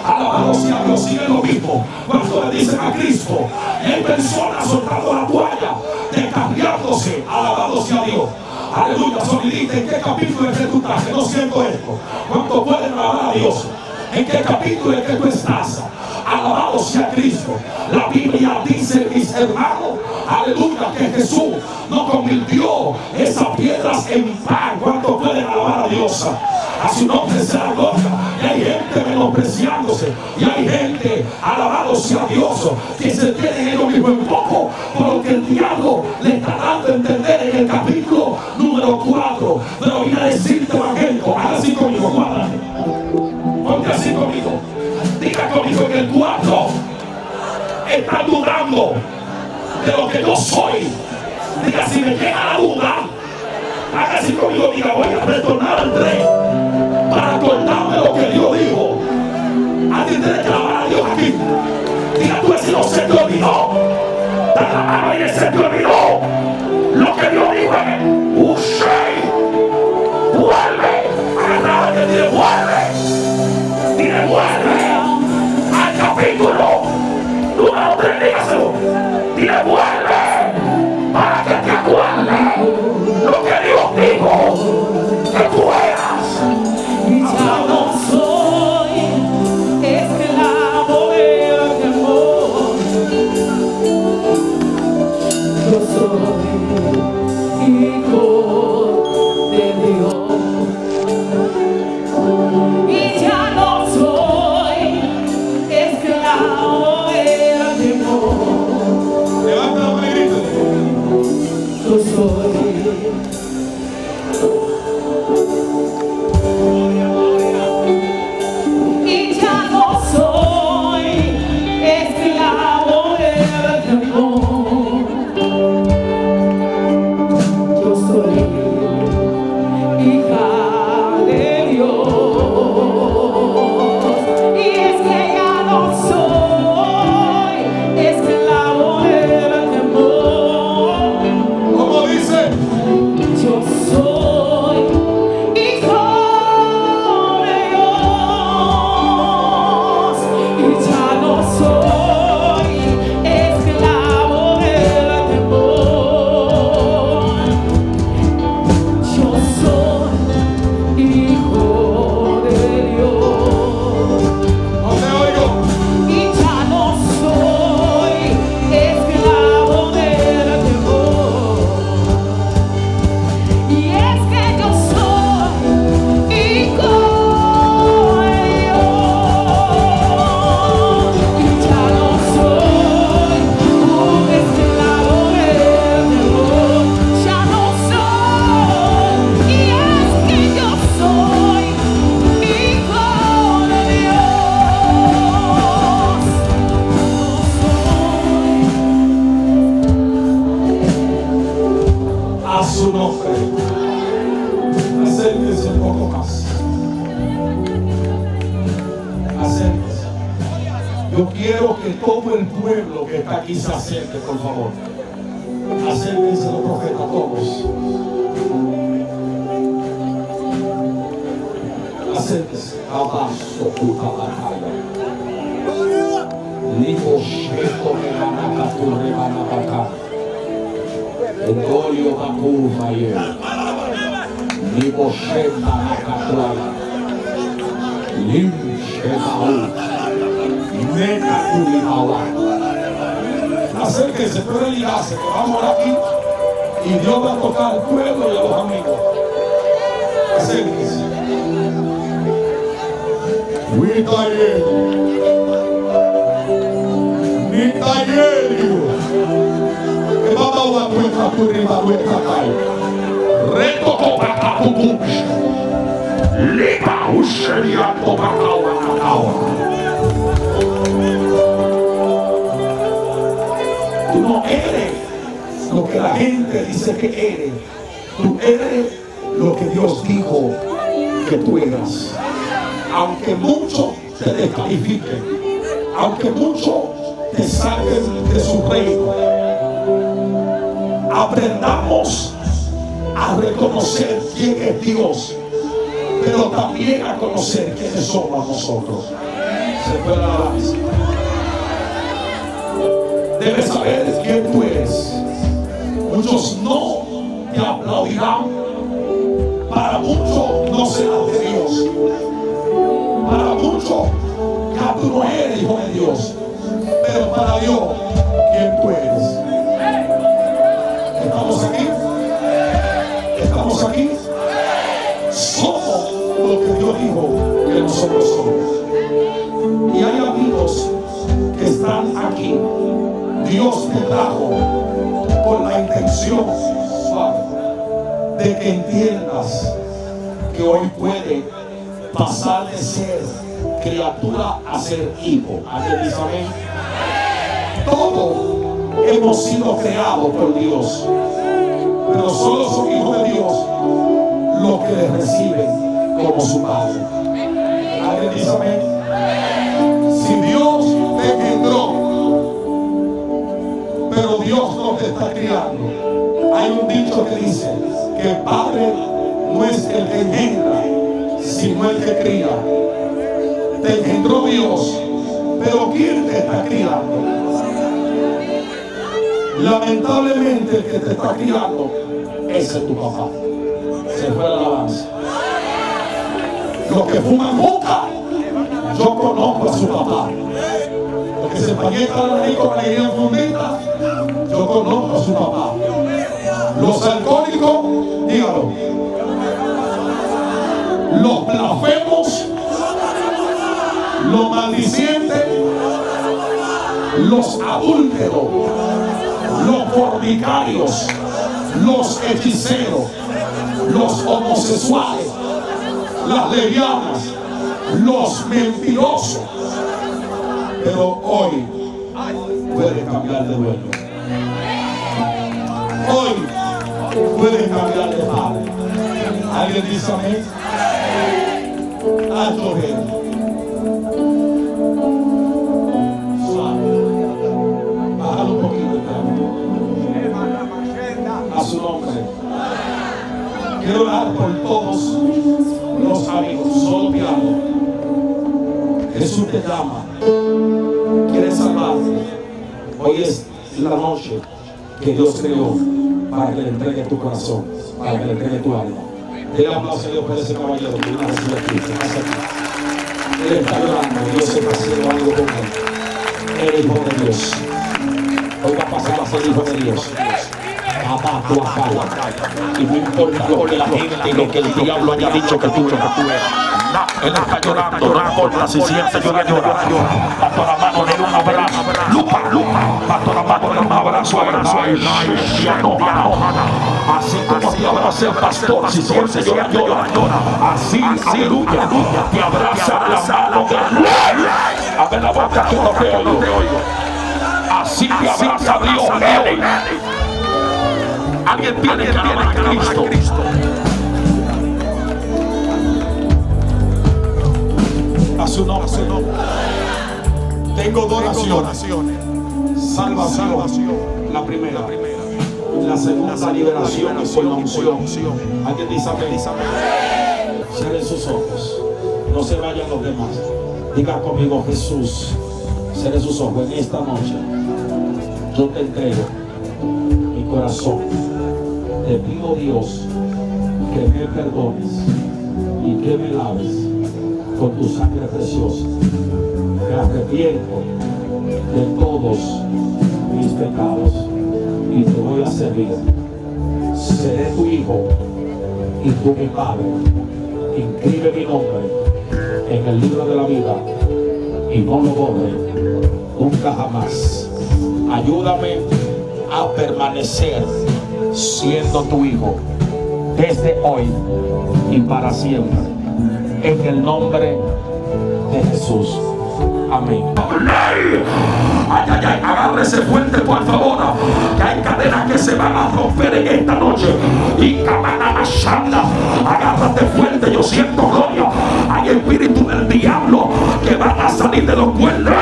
Alabado sea Dios, sigue lo mismo. Cuando le dicen a Cristo, y hay personas soltando la toalla, descarriándose. Alabado sea Dios. Aleluya, sonidita. ¿En qué capítulo es que tú estás? Que no siento esto. ¿Cuánto pueden alabar a Dios? ¿En qué capítulo es que tú estás? Alabado sea Cristo. La Biblia dice, mis hermanos, aleluya, que Jesús no convirtió esas piedras en pan. ¿Cuánto pueden alabar a Dios? A su nombre sea gloria. Y hay gente menospreciándose. Y hay gente, alabado sea Dios, que se tienen ellos mismos en poco por lo que el diablo le está dando a entender en el capítulo número cuatro. Pero vine a decirte, evangélico, haz así conmigo, cuádrate. Ponte así conmigo. Diga conmigo en el cuatro. Están dudando de lo que yo soy. Diga, si me llega la duda, haga así conmigo. Diga, voy a retornar al tren para acordarme lo que Dios dijo. Alguien tiene que alabar a Dios aquí. Diga, tú si no se te olvidó. Da la mano y se te olvidó lo que Dios dijo. Usted vuelve. Agarra que dile, vuelve. Dile, vuelve al capítulo número tres. Dígaselo. Dile, vuelve para que te acuerdes lo que Dios dijo que tú eras. Ya no soy esclavo del temor. Yo soy hijo de Dios. Y ya no soy esclavo del temor. Levanta la mano y grita. Yo soy. Y ya no soy esclavo del temor. Yo soy hija de Dios. Y es que ya no soy esclavo del temor. ¿Cómo dice? Yo soy hijo de Dios y ya no soy esclavo del temor. Yo soy hijo de Dios No te oigo. y ya no soy esclavo del temor. Y es que yo soy hijo de Dios y ya no soy un esclavo del temor. Ya no soy, y es que yo soy hijo de Dios. A su nombre. Acérquese un poco más. Acérquese. Yo quiero que todo el pueblo que está aquí se acerque, por favor. Acérquense los profetas todos. Acérquese. Abajo, puta batalla. Libo sheto me manaka tu remanapaka. Egorio baku faye. Libo shema nakatuala. Lim shemau. Mena kulimawa. Acérquense, puede ligarse, que vamos aquí y Dios va a tocar al pueblo y a los amigos. Acérquense. Witaye. Witaye. Que baba wa kuita kuriba weta kai. Reto kopaka kukush. Liba usheria kopaka wa kakawa. Tú no eres lo que la gente dice que eres. Tú eres lo que Dios dijo que tú eras. Aunque muchos te descalifiquen, aunque muchos te saquen de su reino, aprendamos a reconocer quién es Dios, pero también a conocer quiénes somos nosotros. Se fue la alabanza. Debes saber quién tú eres. Muchos no te aplaudirán. Para muchos no serás de Dios. Para muchos ya tú no eres hijo de Dios. Pero para Dios, ¿quién tú eres? ¿Estamos aquí? ¿Estamos aquí? Somos lo que Dios dijo que nosotros somos. Y hay amigos que están aquí. Dios te trajo con la intención de que entiendas que hoy puede pasar de ser criatura a ser hijo. ¿Alguien dice amén? Todos hemos sido creados por Dios, pero solo son hijos de Dios los que le reciben como su padre. ¿Alguien dice amén? Si Dios te engendró, pero Dios no te está criando, hay un dicho que dice que el padre no es el que engendra, sino el que cría. Te engendró Dios, pero ¿quién te está criando? Lamentablemente el que te está criando, ese es tu papá. Se fue la alabanza. Los que fuman juca, yo conozco a su papá. Los que se pañetan la nariz con la alegría fundita, yo conozco a su papá. Los alcohólicos, dígalo. Los blasfemos, los maldicientes, los adúlteros, los fornicarios, los hechiceros, los homosexuales, las lesbianas, los mentirosos. Pero hoy puede cambiar de dueño. Hoy puede cambiar de padre. ¿Alguien dice amén? A llover. Suave. Bájalo un poquito el carro. A su nombre. Quiero orar por todos los amigos. Solo piano. Jesús te llama. Quiere salvarte. Hoy es la noche que Dios creó para que le entregue tu corazón, para que le entregue tu alma. Dile aplauso a Dios por ese caballero que viene a recibir a Cristo. Pasa aquí. Él está llorando. Dios está haciendo algo con él. Él es hijo de Dios. Hoy va a pasar a ser hijo de Dios. Papá, tú acá. Y no importa lo que la gente y lo que el diablo haya dicho que tú eres. Él está llorando, no importa si siente llorar, llorar. Bajo la mano de un abrazo, lupa, lupa. Bajo la mano de un abrazo, abrazo. Así como te abraza el pastor, si siente llorar, llora, llora. Así, aleluya, te abraza la mano de Dios. Abre la boca que no te oigo. Así te abraza Dios. Alguien tiene que alabar a Cristo. A su nombre, a su nombre. Tengo dos naciones. Salvación, la primera. La segunda, liberación y por la unción. Alguien dice amén. Cierren sus ojos. No se vayan los demás. Diga conmigo, Jesús. Cierren sus ojos. En esta noche yo te entrego mi corazón. Te pido, Dios, que me perdones y que me laves con tu sangre preciosa. Me arrepiento de todos mis pecados y te voy a servir. Seré tu hijo y tú mi padre. Inscribe mi nombre en el libro de la vida y no lo borre nunca jamás. Ayúdame a permanecer siendo tu hijo desde hoy y para siempre. En el nombre de Jesús. Amén. Ay, ay, ay, agárrese fuerte, por favor. Que hay cadenas que se van a romper en esta noche. Y camarada Shanda, agárrate fuerte. Yo siento gloria. Hay espíritu del diablo que van a salir de los cuernos.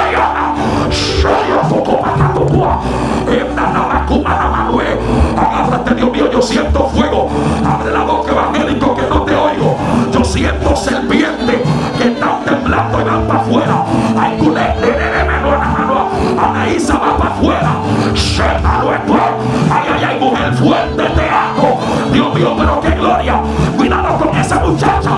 Agárrate, Dios mío, yo siento fuego. Abre la boca, evangélico, que no te oigo. Yo siento serpientes que están temblando y van para afuera. Hay Anaísa va para afuera. Sécalo esto. Ay, ay, ay, mujer fuerte, te amo. Dios mío, pero qué gloria. Cuidado con esa muchacha.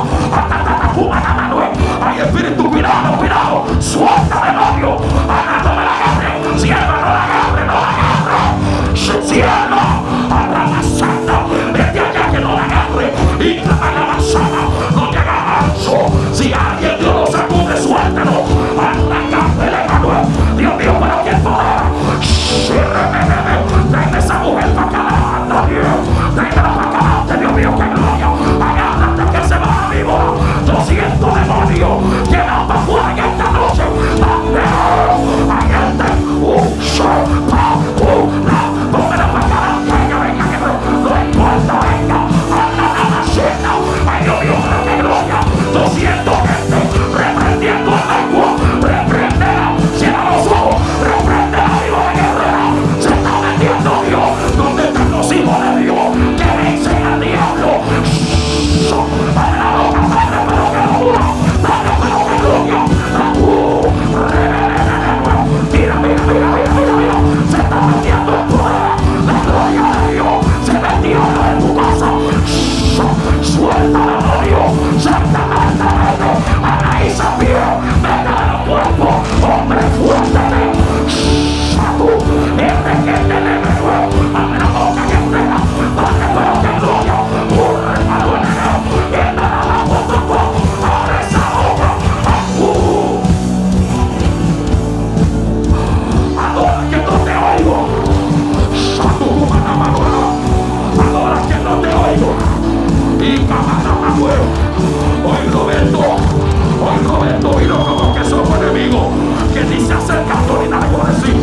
Ay, espíritu, cuidado, cuidado. Suelta, demonio. Ana, no me la agarre. Cielo, no la agarre, no la agarre. Cielo, arrasando. Vete allá que no la agarre. Y la avanzada. No te agarras. Si alguien Dios lo sacude, suéltalo. Arrancándole, Manuel. Dios mío, pero qué poder. Tráeme esa mujer para acá. Tráemela para acá. Dios mío, qué gloria. Agárrate que se va a víbora. doscientos demonios que van para afuera en esta noche. Agárrate. Uh, shut up. Uh, no. Póngala para acá. Venga, venga, que no importa, venga. Anda la maceta. Ay, Dios mío, pero qué gloria. doscientos gente reprendiendo el agua. Repréndela. Cierra los ojos. Repréndela, víbora guerrera. Se está metiendo Dios. ¿Dónde están los hijos de Dios que vencen al diablo? Dale la boca, padre, pero que locura. Dale, pero que gloria. Mira, mira, mira, mira, mira, mira. Se está metiendo el poder. La gloria de Dios se metió en tu casa. Suelta, demonio. Suelta, suelta, Anaísa, pie. Vete de los cuerpos. Hombre, fuerte. Este que te debe nuevo. Abre la boca que frena. Dale, pero que gloria. Corre, Manuel. En la la boca. Abre esa boca. Ahora que no te oigo. Ahora que no te oigo. Y cámara, Manuel. Hoy Roberto. Hoy Roberto vino como que somos enemigos. Que ni se acercando ni nada por decir.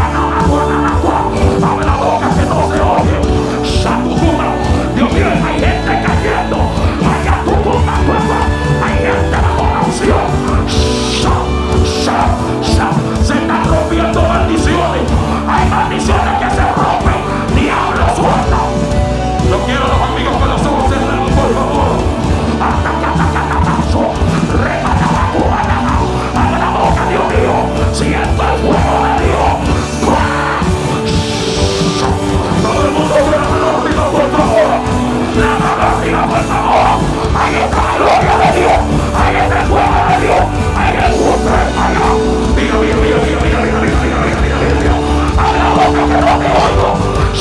Abre la boca que no se oye. Shakuma. Dios mío, hay gente cayendo. Hay Atukuma, hay gente bajo la unción. Se están rompiendo maldiciones. Hay maldiciones que se rompen. Diablo, suelta. No quiero a los amigos con los ojos cerrados, por favor. Ataca, ataca, ataca. Remata la cubana. Abre la boca, Dios mío. Siento el fuego de Dios. Todo el mundo con la mano arriba, por favor. La mano arriba, por favor. Ahí está la gloria de Dios. Ahí está el fuego de Dios. Ahí está el fuego de Dios. Mira, mira, mira, mira, mira, mira, mira, mira, mira, mira, mira. Abre la boca que no te oigo.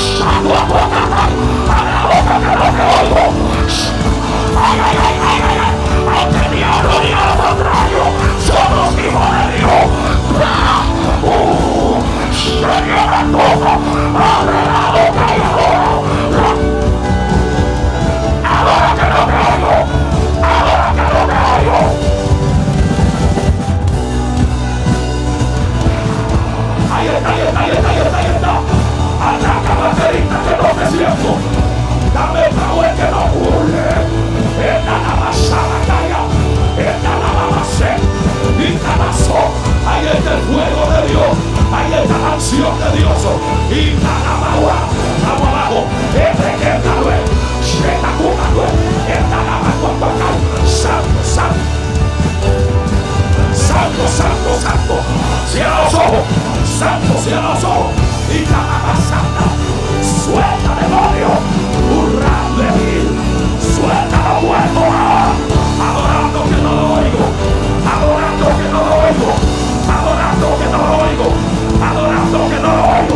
Abre la boca que no te oigo. Ay, ay, ay, ay, ay, ay. Aunque el diablo diga lo contrario, somos hijos de Dios. Uh, cierra todo. Abre la boca y ahora. Ahora que no te oigo. Ahora que no te oigo. Ahí está, ahí está, ahí está, ahí está, ahí está. Ataca, baterista, que no te siento. Dame power que no ocurre. Esta la masada calla. Esta la mamacé. Y cabazó. Ahí está el fuego de Dios. Ahí está la acción de Dios. Y la magua. Vamos abajo. Este que es la luz. Esta cuna luz. Esta la magua. Santo, santo. Santo, santo, santo. Cierra los ojos. Santo, cierra los ojos. Y la mamacata. Suelta, demonio. Hurra de mí. Suelta los muertos. Adorando que no lo oigo. Adorando que no lo oigo. Adorando que no lo oigo. Adorando que no lo oigo.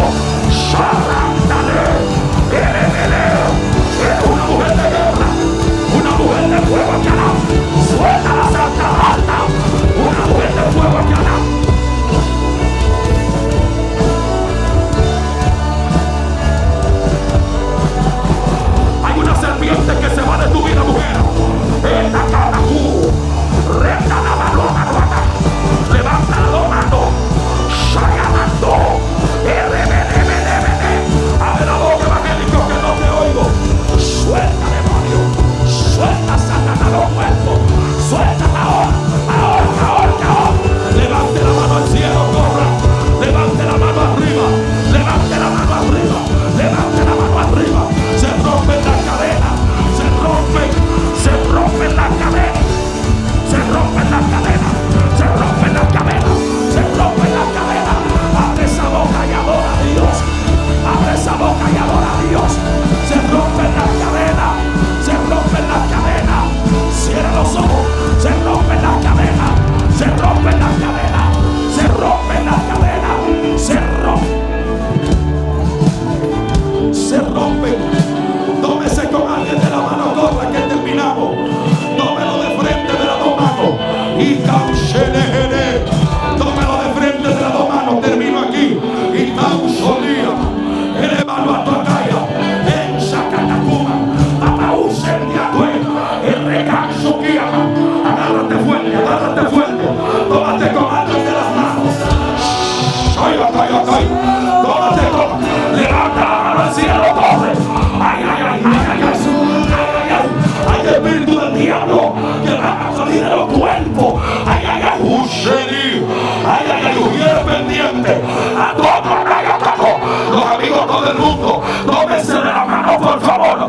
acá. ¿Dónde te toca? Levanta la mano al cielo, corre. Ay, ay, ay, ay, ay, ay, ay. Hay espíritu del diablo que van a salir de los cuerpos. Ay, ay, ay, Usheri. Ay, ay, ay, hubiera pendiente. A todos, ay, a todos. Los amigos, todo el mundo, tómense de la mano, por favor.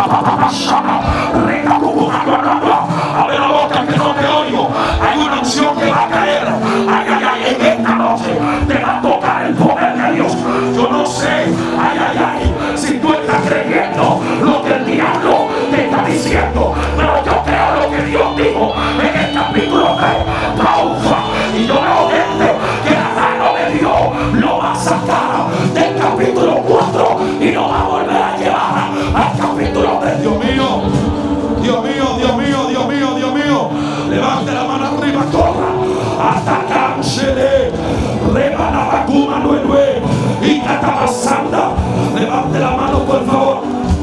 Abre la boca que no te oigo. Hay una unción que va a caer. Ay, ay, ay, en esta noche te va a tocar el poder de Dios. Yo no sé, ay, ay, ay, si tú estás creyendo lo que el diablo te está diciendo, pero yo creo lo que Dios dijo en el capítulo tres. Pausa. Y yo veo gente que la mano de Dios lo va a sacar del capítulo cuatro y lo va a volver a llevar al capítulo tres. Dios mío, Dios mío, Dios mío, Dios mío, Dios mío. Levante la mano arriba, corra. Atacánsele. Rebana vacuna nueve. Y catabasanda. Levante la mano, por favor.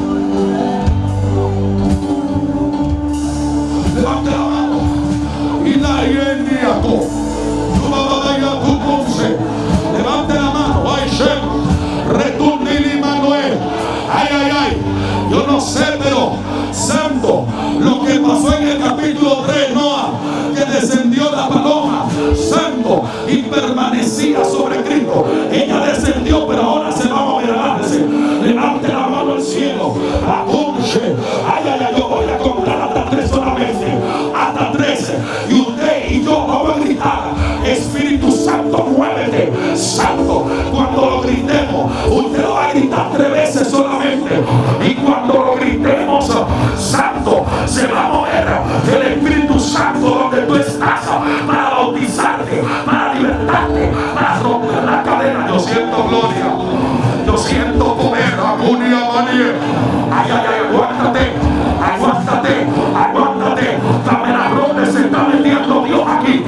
Levante la mano. Y la hieniaco. Tu mamá y tu ponce. Levante la mano. Ay, Shem. Returnili Manuel. Ay, ay, ay. Yo no sé, pero santo, lo que pasó en el capítulo tres, Noah, que descendió la paloma, santo, y permanecía sobre Cristo. Ella descendió, pero ahora se va a mover. Levante la mano al cielo, apunche. Ay, ay, ay, yo voy a contar hasta tres solamente, hasta tres, y usted y yo vamos a gritar: Espíritu Santo, muévete. Santo, cuando lo gritemos, usted lo va a gritar tres veces solamente, y cuando lo gritemos, Santo, se va a mover el Espíritu Santo donde tú estás, para bautizarte, para libertarte, para romper la cadena. Yo siento gloria, yo siento poder. Agunia manie. Ay, ay, ay, aguántate, aguántate, aguántate. Tamerarrote se está metiendo Dios aquí.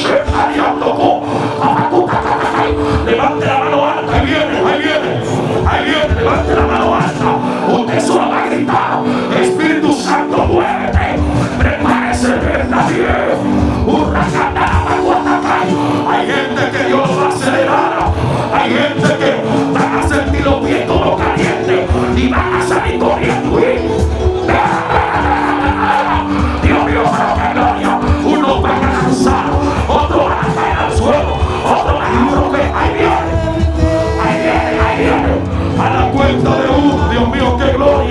Levante la mano alta, ahí viene, ahí viene, ahí viene, levante la mano alta. Usted solo va a gritar: Espíritu Santo, muévete. Prepárese, nadie. Hay gente que Dios lo va a acelerar. Hay gente que van a sentir los pies todo calientes y van a salir corriendo. Dios mío, pero qué gloria. Unos van a lanzar, otros van a caer al suelo, otros van a romper. Ahí viene, ahí viene, ahí viene. A la cuenta de uno, Dios mío, qué gloria.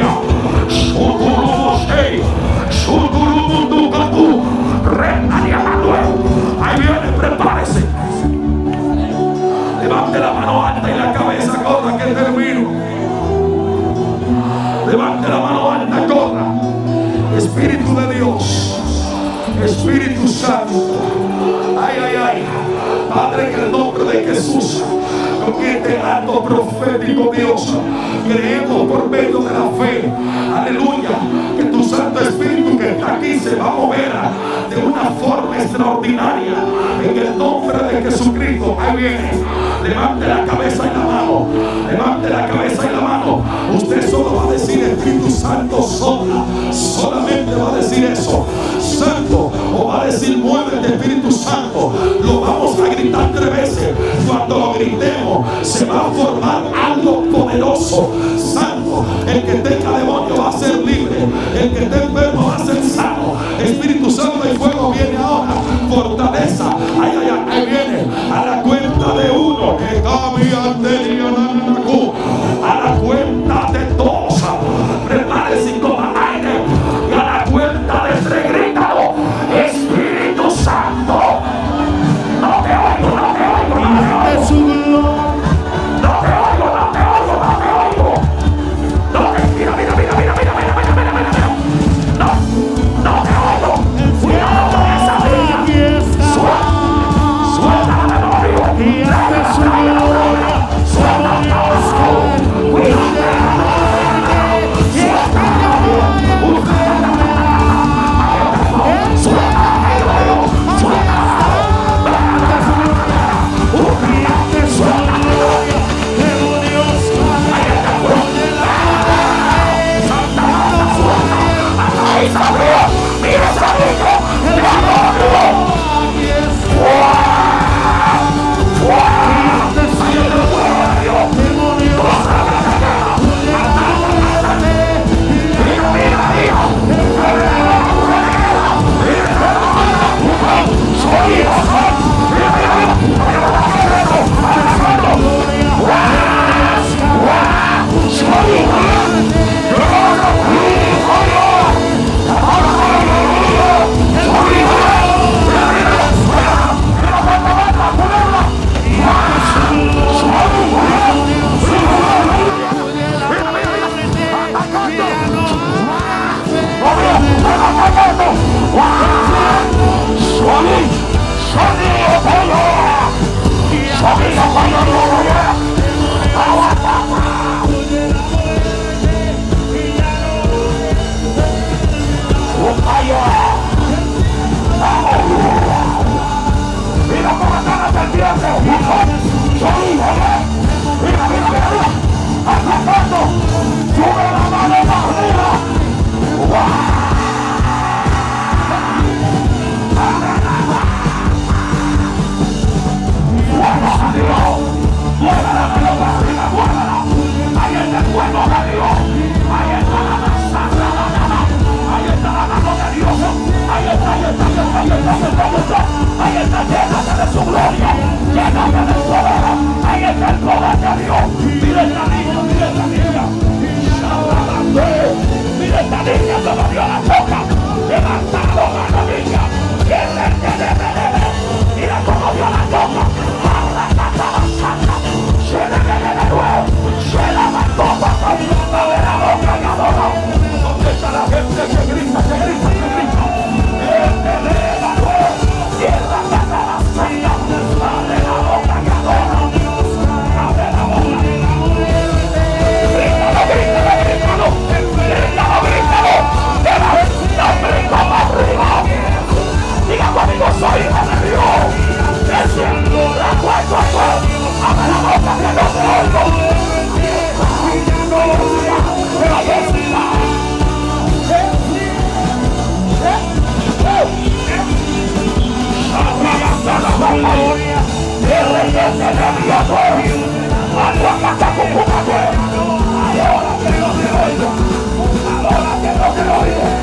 Ahí viene, prepárese. Levante la mano alta y la cabeza, corra, que termino. Levante la mano alta, corra. Espíritu de Dios, Espíritu Santo. Ay, ay, ay. Padre, en el nombre de Jesús, con este acto profético, Dios, creemos por medio de la fe, aleluya, que tu Santo Espíritu que está aquí se va a mover de una forma extraordinaria. En el nombre de Jesucristo. Ahí viene. Levante la cabeza y la mano. Levante la cabeza y la mano. Usted solo va a decir: Espíritu Santo, sola. Solamente va a decir eso. Santo. O va a decir: muévete, Espíritu Santo. Lo vamos a gritar tres veces. Cuando lo gritemos, se va a formar algo poderoso. Santo. El que tenga demonio va a ser libre. El que esté enfermo va a ser sano. Espíritu Santo y fuego viene ahora. Fortaleza. Ay, ay, ay. Ahí viene. A la cuenta de uno. Que cambia de a la cuenta de dos. Prepárese y toma aire. Y a la cuenta de tres, grítalo: Espíritu Santo. No te oigo, no te oigo, no te oigo. No te oigo, no te oigo, no te oigo. No te, mira, mira, mira, mira, mira, mira, mira, mira, mira, mira. No, no te oigo. Cuidado con esa brilla. Suelta, suelta la memoria. Suelta la memoria. Suelta. Siente el poder de Dios. Mira esta niña, mira esta niña. Mira esta niña como Dios la toca. Levantado a la niña. Mira como Dios la toca. Se le viene de nuevo. Se la mandó para abre la boca y adora. ¿Dónde está la gente que grita, que grita, que grita? Gente de la nueva. Tierra para la santa. Abre la boca y adora. Abre la boca. Grítalo, grítalo, grítalo. Grítalo, grítalo. Lleva el nombre como arriba. Diga conmigo, soy hijo de Dios. Ese la cuento a todos. Abre la boca que no te oigo. Ahora que no te oigo. Ahora que no te oigo.